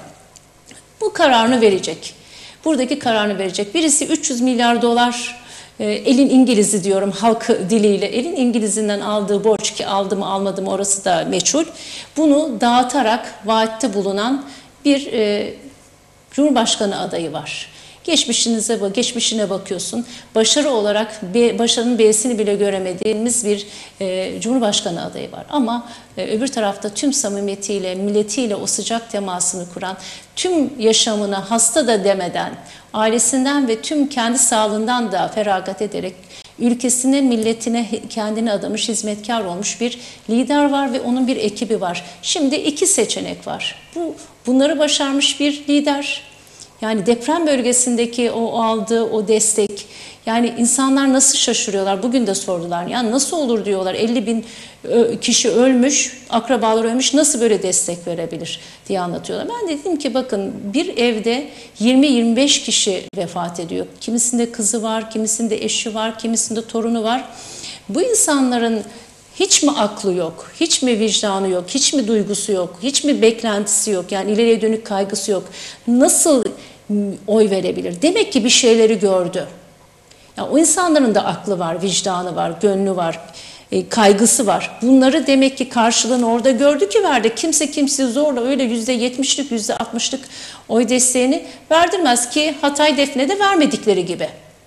Bu kararını verecek. Buradaki kararını verecek. Birisi üç yüz milyar dolar, e, elin İngiliz'i diyorum halk diliyle, elin İngiliz'inden aldığı borç, ki aldı mı almadı mı orası da meçhul. Bunu dağıtarak vaatte bulunan bir e, Cumhurbaşkanı adayı var. Geçmişinize bak, geçmişine bakıyorsun. Başarı olarak B, başarının B'sini bile göremediğimiz bir e, Cumhurbaşkanı adayı var. Ama e, öbür tarafta tüm samimiyetiyle, milletiyle o sıcak temasını kuran, tüm yaşamına hasta da demeden, ailesinden ve tüm kendi sağlığından da feragat ederek ülkesine, milletine kendini adamış, hizmetkar olmuş bir lider var ve onun bir ekibi var. Şimdi iki seçenek var. Bu bunları başarmış bir lider. Yani deprem bölgesindeki o aldığı o destek, yani insanlar nasıl şaşırıyorlar, bugün de sordular. Yani nasıl olur diyorlar, elli bin kişi ölmüş, akrabalar ölmüş, nasıl böyle destek verebilir diye anlatıyorlar. Ben de dedim ki bakın, bir evde yirmi yirmi beş kişi vefat ediyor. Kimisinde kızı var, kimisinde eşi var, kimisinde torunu var. Bu insanların hiç mi aklı yok, hiç mi vicdanı yok, hiç mi duygusu yok, hiç mi beklentisi yok, yani ileriye dönük kaygısı yok. Nasıl oy verebilir? Demek ki bir şeyleri gördü. Yani o insanların da aklı var, vicdanı var, gönlü var, e, kaygısı var. Bunları demek ki karşılığını orada gördü ki verdi. Kimse kimse zorla öyle yüzde yetmişlik, yüzde altmışlık oy desteğini verdirmez ki Hatay Defne'de vermedikleri gibi.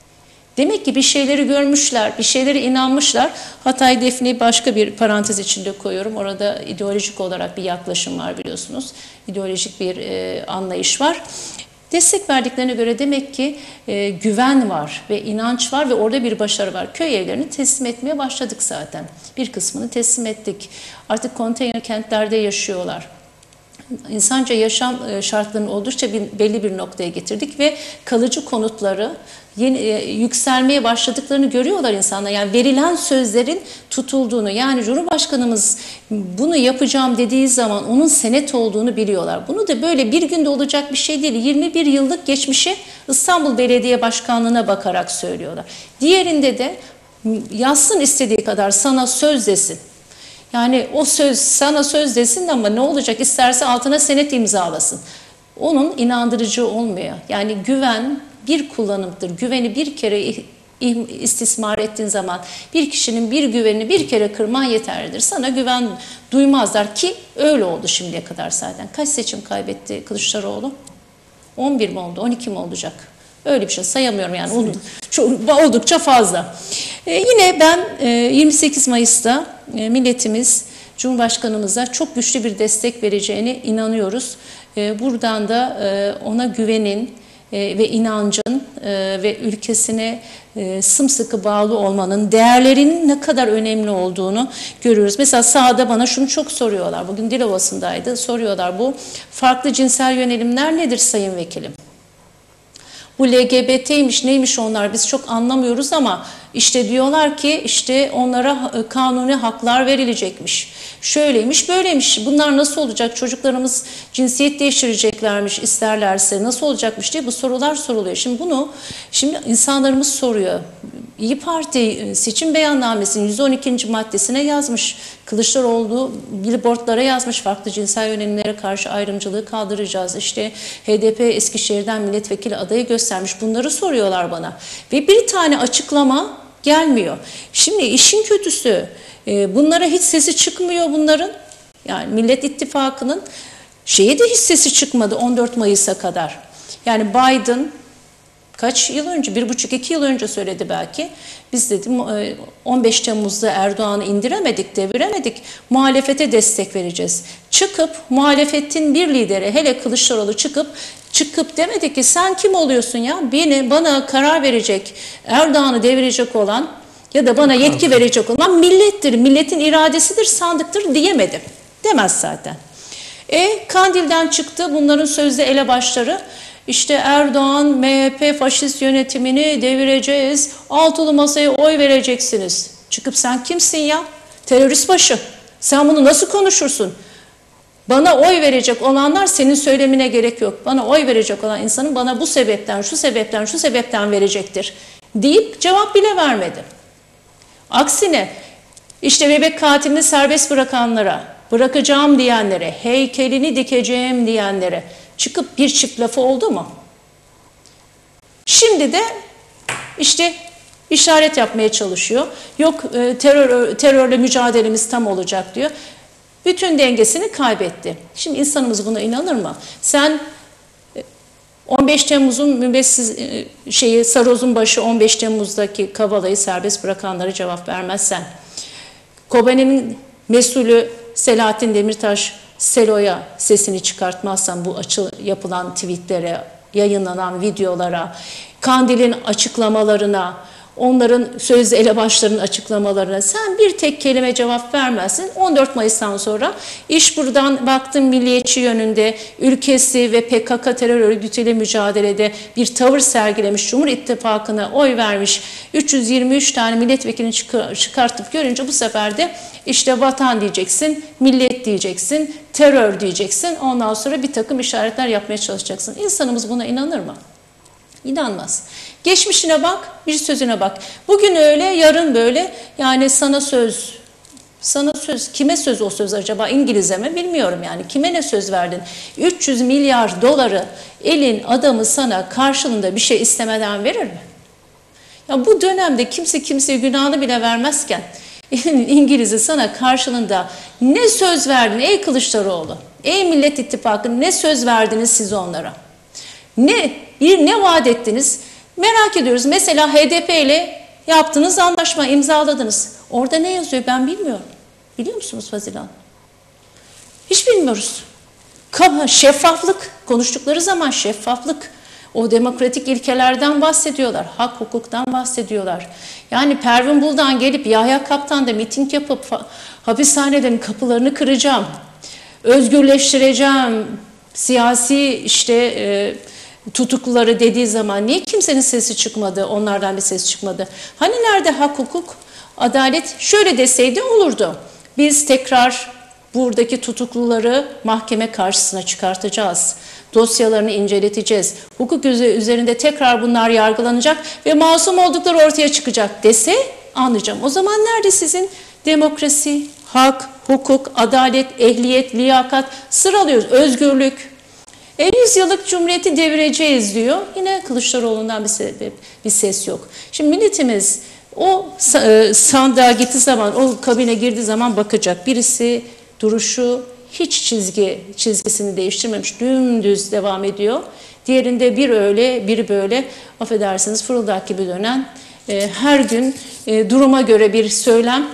Demek ki bir şeyleri görmüşler, bir şeylere inanmışlar. Hatay Defne'yi başka bir parantez içinde koyuyorum. Orada ideolojik olarak bir yaklaşım var biliyorsunuz. İdeolojik bir e, anlayış var. Destek verdiklerine göre demek ki e, güven var ve inanç var ve orada bir başarı var. Köy evlerini teslim etmeye başladık zaten. Bir kısmını teslim ettik. Artık konteyner kentlerde yaşıyorlar. İnsanca yaşam şartlarını oldukça bir, belli bir noktaya getirdik ve kalıcı konutları yeni, e, yükselmeye başladıklarını görüyorlar insanlar. Yani verilen sözlerin tutulduğunu, yani Cumhurbaşkanımız bunu yapacağım dediği zaman onun senet olduğunu biliyorlar. Bunu da böyle bir günde olacak bir şey değil. yirmi bir yıllık geçmişi İstanbul Belediye Başkanlığı'na bakarak söylüyorlar. Diğerinde de yazsın istediği kadar, sana söz desin. Yani o söz sana söz desin ama ne olacak, isterse altına senet imzalasın. Onun inandırıcı olmuyor. Yani güven bir kullanımdır. Güveni bir kere istismar ettiğin zaman, bir kişinin bir güvenini bir kere kırman yeterlidir. Sana güven duymazlar ki öyle oldu şimdiye kadar zaten. Kaç seçim kaybetti Kılıçdaroğlu? on bir mi oldu, on iki mi olacak? Öyle bir şey sayamıyorum yani. Evet. Çok, oldukça fazla. Ee, yine ben e, yirmi sekiz Mayıs'ta e, milletimiz Cumhurbaşkanımıza çok güçlü bir destek vereceğine inanıyoruz. E, buradan da e, ona güvenin e, ve inancın e, ve ülkesine e, sımsıkı bağlı olmanın, değerlerinin ne kadar önemli olduğunu görüyoruz. Mesela sahada bana şunu çok soruyorlar. Bugün Dilovası'ndaydı. Soruyorlar, bu farklı cinsel yönelimler nedir Sayın Vekilim? Bu L G B T'ymiş neymiş onlar biz çok anlamıyoruz ama işte diyorlar ki işte onlara kanuni haklar verilecekmiş. Şöyleymiş böyleymiş, bunlar nasıl olacak, çocuklarımız cinsiyet değiştireceklermiş isterlerse nasıl olacakmış diye bu sorular soruluyor. Şimdi bunu şimdi insanlarımız soruyor. İYİ Parti seçim beyannamesinin yüz on ikinci maddesine yazmış. Kılıçdaroğlu billboardlara yazmış, farklı cinsel yönelimlere karşı ayrımcılığı kaldıracağız. İşte H D P Eskişehir'den milletvekili adayı göstermiş. Bunları soruyorlar bana. Ve bir tane açıklama gelmiyor. Şimdi işin kötüsü bunlara hiç sesi çıkmıyor bunların. Yani Millet İttifakı'nın şeye de hissesi çıkmadı on dört Mayıs'a kadar. Yani Biden kaç yıl önce, bir buçuk iki yıl önce söyledi belki. Biz dedim on beş Temmuz'da Erdoğan'ı indiremedik, deviremedik. Muhalefete destek vereceğiz. Çıkıp muhalefetin bir lideri, hele Kılıçdaroğlu çıkıp çıkıp demedi ki sen kim oluyorsun ya? Beni, bana karar verecek, Erdoğan'ı devirecek olan ya da bana yetki verecek olan millettir, milletin iradesidir, sandıktır diyemedi. Demez zaten. E Kandil'den çıktı bunların sözde elebaşları. İşte Erdoğan, M H P faşist yönetimini devireceğiz, altılı masaya oy vereceksiniz. Çıkıp sen kimsin ya? Terörist başı. Sen bunu nasıl konuşursun? Bana oy verecek olanlar senin söylemine gerek yok. Bana oy verecek olan insanın bana bu sebepten, şu sebepten, şu sebepten verecektir deyip cevap bile vermedi. Aksine işte bebek katilini serbest bırakanlara, bırakacağım diyenlere, heykelini dikeceğim diyenlere çıkıp bir çift lafı oldu mu? Şimdi de işte işaret yapmaya çalışıyor. Yok terör, terörle mücadelemiz tam olacak diyor. Bütün dengesini kaybetti. Şimdi insanımız buna inanır mı? Sen on beş Temmuz'un mübessiz şeyi Saroz'un başı on beş Temmuz'daki Kavala'yı serbest bırakanlara cevap vermezsen, Kobane'nin mesulü Selahattin Demirtaş Selo'ya sesini çıkartmazsan bu açı yapılan tweetlere, yayınlanan videolara, Kandil'in açıklamalarına, onların sözlü elebaşlarının açıklamalarına sen bir tek kelime cevap vermezsin. on dört Mayıs'tan sonra iş buradan baktım milliyetçi yönünde ülkesi ve P K K terör örgütüyle mücadelede bir tavır sergilemiş, Cumhur İttifakı'na oy vermiş üç yüz yirmi üç tane milletvekilini çıkartıp görünce bu sefer de işte vatan diyeceksin, millet diyeceksin, terör diyeceksin. Ondan sonra bir takım işaretler yapmaya çalışacaksın. İnsanımız buna inanır mı? İnanmaz. Geçmişine bak, bir sözüne bak. Bugün öyle, yarın böyle. Yani sana söz, sana söz. Kime söz o söz acaba? İngiliz'e mi? Bilmiyorum yani. Kime ne söz verdin? üç yüz milyar doları elin adamı sana karşılığında bir şey istemeden verir mi? Ya bu dönemde kimse kimseye günahını bile vermezken İngiliz'i sana karşılığında ne söz verdin ey Kılıçdaroğlu? Ey Millet İttifakı ne söz verdiniz siz onlara? Ne bir ne vaat ettiniz? Merak ediyoruz. Mesela H D P ile yaptığınız anlaşma, imzaladınız. Orada ne yazıyor ben bilmiyorum. Biliyor musunuz Fazile Hanım? Hiç bilmiyoruz. Şeffaflık, konuştukları zaman şeffaflık. O demokratik ilkelerden bahsediyorlar, hak hukuktan bahsediyorlar. Yani Pervin Buldan gelip Yahya Kaptan'da miting yapıp hapishanelerin kapılarını kıracağım, özgürleştireceğim, siyasi işte e, tutukluları dediği zaman niye kimsenin sesi çıkmadı, onlardan bir ses çıkmadı? Hani nerede hak, hukuk, adalet? Şöyle deseydi olurdu. Biz tekrar buradaki tutukluları mahkeme karşısına çıkartacağız. Dosyalarını inceleteceğiz. Hukuk üzerinde tekrar bunlar yargılanacak ve masum oldukları ortaya çıkacak dese anlayacağım. O zaman nerede sizin demokrasi, hak, hukuk, adalet, ehliyet, liyakat sıralıyoruz. Özgürlük. yüz yıllık cumhuriyeti devireceğiz diyor. Yine Kılıçdaroğlu'ndan bir sebep, bir ses yok. Şimdi milletimiz o sandığa gittiği zaman, o kabine girdiği zaman bakacak. Birisi duruşu hiç çizgi çizgisini değiştirmemiş, dümdüz devam ediyor. Diğerinde bir öyle, biri böyle, affedersiniz fırıldak gibi dönen, e, her gün e, duruma göre bir söylem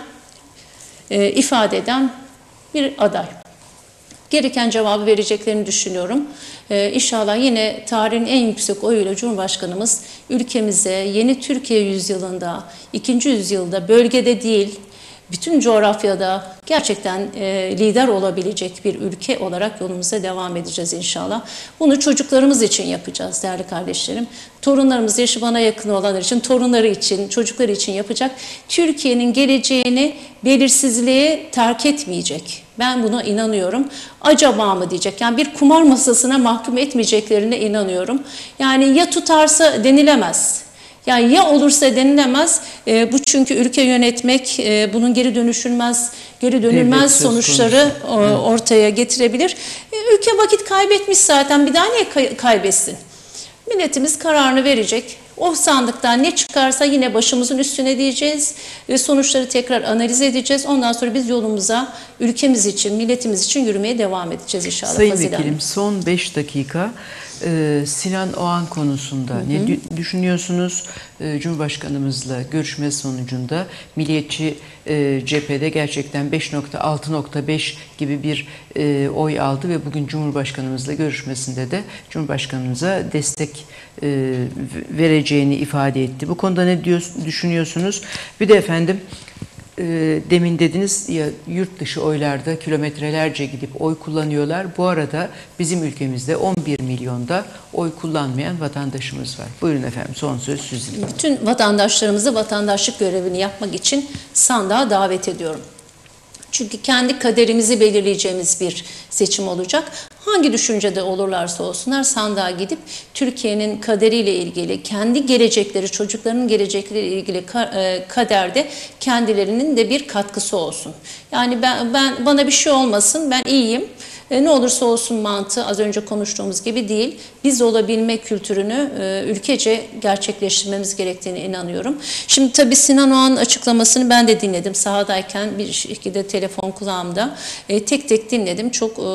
e, ifade eden bir aday. Gereken cevabı vereceklerini düşünüyorum. Ee, İnşallah yine tarihin en yüksek oyuyla Cumhurbaşkanımız ülkemize yeni Türkiye yüzyılında, ikinci yüzyılda bölgede değil, bütün coğrafyada gerçekten e, lider olabilecek bir ülke olarak yolumuza devam edeceğiz inşallah. Bunu çocuklarımız için yapacağız değerli kardeşlerim. Torunlarımız, yaşı bana yakın olanlar için, torunları için, çocukları için yapacak. Türkiye'nin geleceğini belirsizliğe terk etmeyecek. Ben buna inanıyorum. Acaba mı diyecek. Yani bir kumar masasına mahkum etmeyeceklerine inanıyorum. Yani ya tutarsa denilemez. Yani ya olursa denilemez. E, bu çünkü ülke yönetmek e, bunun geri dönüşülmez, geri dönülmez sonuçları o, ortaya getirebilir. E, ülke vakit kaybetmiş zaten. Bir daha niye kay kaybetsin? Milletimiz kararını verecek. O sandıktan ne çıkarsa yine başımızın üstüne diyeceğiz ve sonuçları tekrar analiz edeceğiz. Ondan sonra biz yolumuza ülkemiz için, milletimiz için yürümeye devam edeceğiz inşallah. Sayın Fazile Vekilim, Hanım. son beş dakika e, Sinan Oğan konusunda hı hı. ne dü- düşünüyorsunuz? E, Cumhurbaşkanımızla görüşme sonucunda milliyetçi e, cephede gerçekten beş nokta altı nokta beş gibi bir e, oy aldı ve bugün Cumhurbaşkanımızla görüşmesinde de Cumhurbaşkanımıza destek e, vereceğini ifade etti. Bu konuda ne diyor, düşünüyorsunuz? Bir de efendim, e, demin dediniz ya, yurt dışı oylarda kilometrelerce gidip oy kullanıyorlar. Bu arada bizim ülkemizde on bir milyonda oy kullanmayan vatandaşımız var. Buyurun efendim, son söz sizin. Bütün vatandaşlarımızı vatandaşlık görevini yapmak için sandığa davet ediyorum. Çünkü kendi kaderimizi belirleyeceğimiz bir seçim olacak. Hangi düşüncede olurlarsa olsunlar sandığa gidip Türkiye'nin kaderiyle ilgili, kendi gelecekleri, çocuklarının gelecekleriyle ilgili kaderde kendilerinin de bir katkısı olsun. Yani ben, ben bana bir şey olmasın, ben iyiyim. E, ne olursa olsun mantığı az önce konuştuğumuz gibi değil. Biz olabilme kültürünü e, ülkece gerçekleştirmemiz gerektiğine inanıyorum. Şimdi tabii Sinan Oğan'ın açıklamasını ben de dinledim. Sahadayken bir şekilde telefon kulağımda. E, tek tek dinledim. Çok e,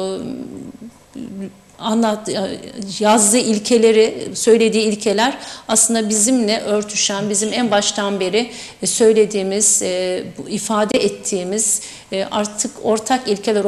anlat yazdığı ilkeleri, söylediği ilkeler aslında bizimle örtüşen, bizim en baştan beri söylediğimiz, ifade ettiğimiz artık ortak ilkeler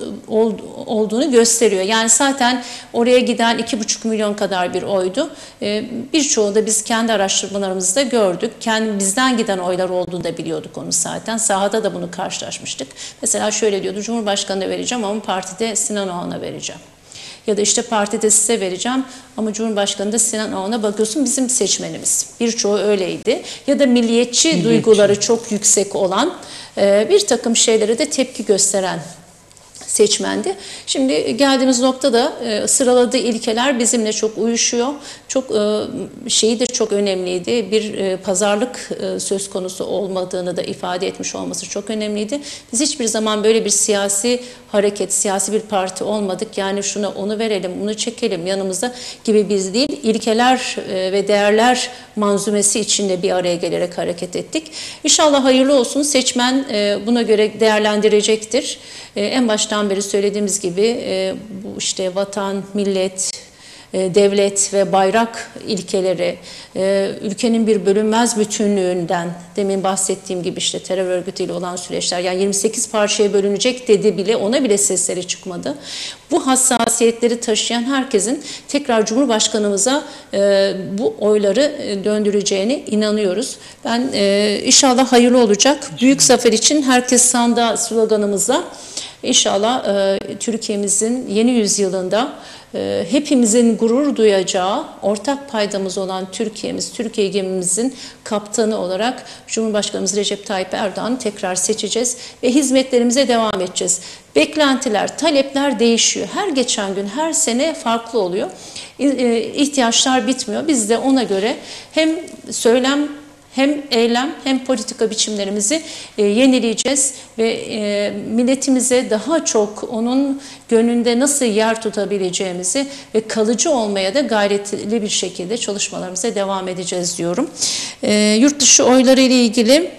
olduğunu gösteriyor. Yani zaten oraya giden iki buçuk milyon kadar bir oydu. Birçoğu da biz kendi araştırmalarımızda gördük. Kendi bizden giden oylar olduğunu da biliyorduk onu zaten. Sahada da bunu karşılaşmıştık. Mesela şöyle diyordu: Cumhurbaşkanı'na vereceğim ama partide Sinan Oğan'a vereceğim. Ya da işte partide size vereceğim ama Cumhurbaşkanı'nda Sinan Oğan'a bakıyorsun bizim seçmenimiz. Birçoğu öyleydi. Ya da milliyetçi, milliyetçi. duyguları çok yüksek olan bir takım şeylere de tepki gösteren seçmendi. Şimdi geldiğimiz noktada e, sıraladığı ilkeler bizimle çok uyuşuyor. Çok e, şeyi de çok önemliydi. Bir e, pazarlık e, söz konusu olmadığını da ifade etmiş olması çok önemliydi. Biz hiçbir zaman böyle bir siyasi hareket, siyasi bir parti olmadık. Yani şuna onu verelim, bunu çekelim yanımızda gibi biz değil. İlkeler e, ve değerler manzumesi içinde bir araya gelerek hareket ettik. İnşallah hayırlı olsun. Seçmen e, buna göre değerlendirecektir. E, en baştan beri söylediğimiz gibi e, bu işte vatan, millet, e, devlet ve bayrak ilkeleri, e, ülkenin bir bölünmez bütünlüğünden, demin bahsettiğim gibi işte terör örgütüyle olan süreçler, yani yirmi sekiz parçaya bölünecek dedi bile, ona bile sesleri çıkmadı. Bu hassasiyetleri taşıyan herkesin tekrar Cumhurbaşkanımıza e, bu oyları döndüreceğine inanıyoruz. Ben e, inşallah hayırlı olacak. Büyük zafer için herkes sandığa sloganımızla İnşallah e, Türkiye'mizin yeni yüzyılında e, hepimizin gurur duyacağı ortak paydamız olan Türkiye'miz, Türkiye gemimizin kaptanı olarak Cumhurbaşkanımız Recep Tayyip Erdoğan'ı tekrar seçeceğiz ve hizmetlerimize devam edeceğiz. Beklentiler, talepler değişiyor. Her geçen gün, her sene farklı oluyor. E, ihtiyaçlar bitmiyor. Biz de ona göre hem söylem, hem eylem hem politika biçimlerimizi e, yenileyeceğiz ve e, milletimize daha çok onun gönlünde nasıl yer tutabileceğimizi ve kalıcı olmaya da gayretli bir şekilde çalışmalarımıza devam edeceğiz diyorum. E, yurt dışı oyları ile ilgili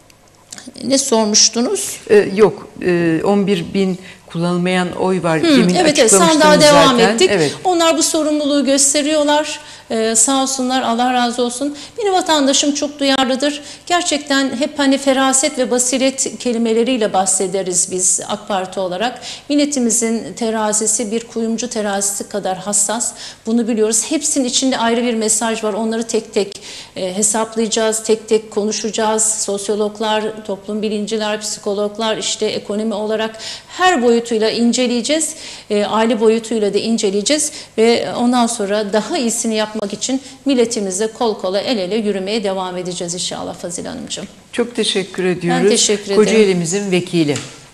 ne sormuştunuz? Ee, yok, e, on bir bin kullanılmayan oy var. Hmm, Demin evet, evet, sandığa devam zaten. ettik. Evet. Onlar bu sorumluluğu gösteriyorlar. Ee, sağ olsunlar, Allah razı olsun. Benim vatandaşım çok duyarlıdır. Gerçekten hep hani feraset ve basiret kelimeleriyle bahsederiz biz AK Parti olarak. Milletimizin terazisi bir kuyumcu terazisi kadar hassas. Bunu biliyoruz. Hepsinin içinde ayrı bir mesaj var. Onları tek tek e, hesaplayacağız, tek tek konuşacağız. Sosyologlar, toplum bilimciler, psikologlar, işte ekonomi olarak her boyutuyla inceleyeceğiz. E, aile boyutuyla da inceleyeceğiz ve ondan sonra daha iyisini yapmak için milletimizle kol kola el ele yürümeye devam edeceğiz inşallah Fazile Hanımcığım. Çok teşekkür ediyoruz. Ben teşekkür ederim. Kocaeli'mizin vekili.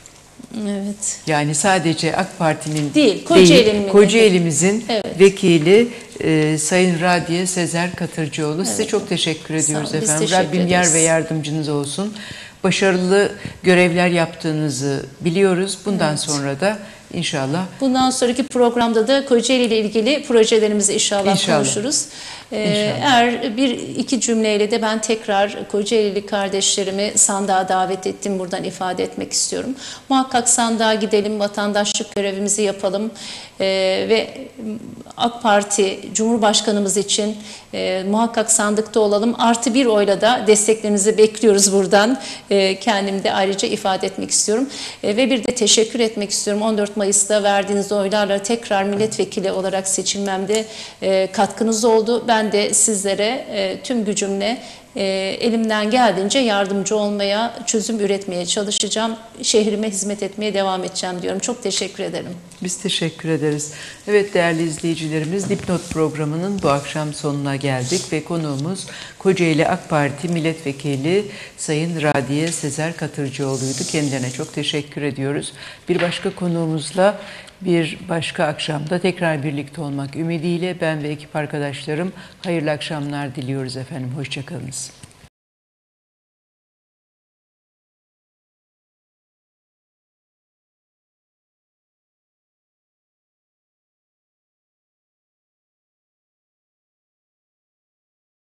Evet. Yani sadece AK Parti'nin değil, Kocaeli'nin Kocaeli'mizin evet. vekili e, Sayın Radiye Sezer Katırcıoğlu. Evet. Size çok teşekkür ediyoruz Sağ olun, efendim. teşekkür Rabbim yar ve yardımcınız olsun. Başarılı görevler yaptığınızı biliyoruz. Bundan evet. sonra da İnşallah. Bundan sonraki programda da Kocaeli ile ilgili projelerimizi inşallah, İnşallah. konuşuruz. Ee, İnşallah. eğer bir iki cümleyle de ben tekrar Kocaeli'li kardeşlerimi sandığa davet ettim. Buradan ifade etmek istiyorum. Muhakkak sandığa gidelim, vatandaşlık görevimizi yapalım ee, ve AK Parti Cumhurbaşkanımız için e, muhakkak sandıkta olalım. Artı bir oyla da desteklerinizi bekliyoruz buradan. E, kendim de ayrıca ifade etmek istiyorum. E, ve bir de teşekkür etmek istiyorum. on dört Mayıs'ta verdiğiniz oylarla tekrar milletvekili olarak seçilmemde e, katkınız oldu. Ben de sizlere e, tüm gücümle e, elimden geldiğince yardımcı olmaya, çözüm üretmeye çalışacağım. Şehrime hizmet etmeye devam edeceğim diyorum. Çok teşekkür ederim. Biz teşekkür ederiz. Evet değerli izleyicilerimiz, Dipnot programının bu akşam sonuna geldik ve konuğumuz Kocaeli AK Parti Milletvekili Sayın Radiye Sezer Katırcıoğlu'ydu. Kendilerine çok teşekkür ediyoruz. Bir başka konuğumuzla bir başka akşamda tekrar birlikte olmak ümidiyle ben ve ekip arkadaşlarım hayırlı akşamlar diliyoruz efendim. Hoşça kalınız.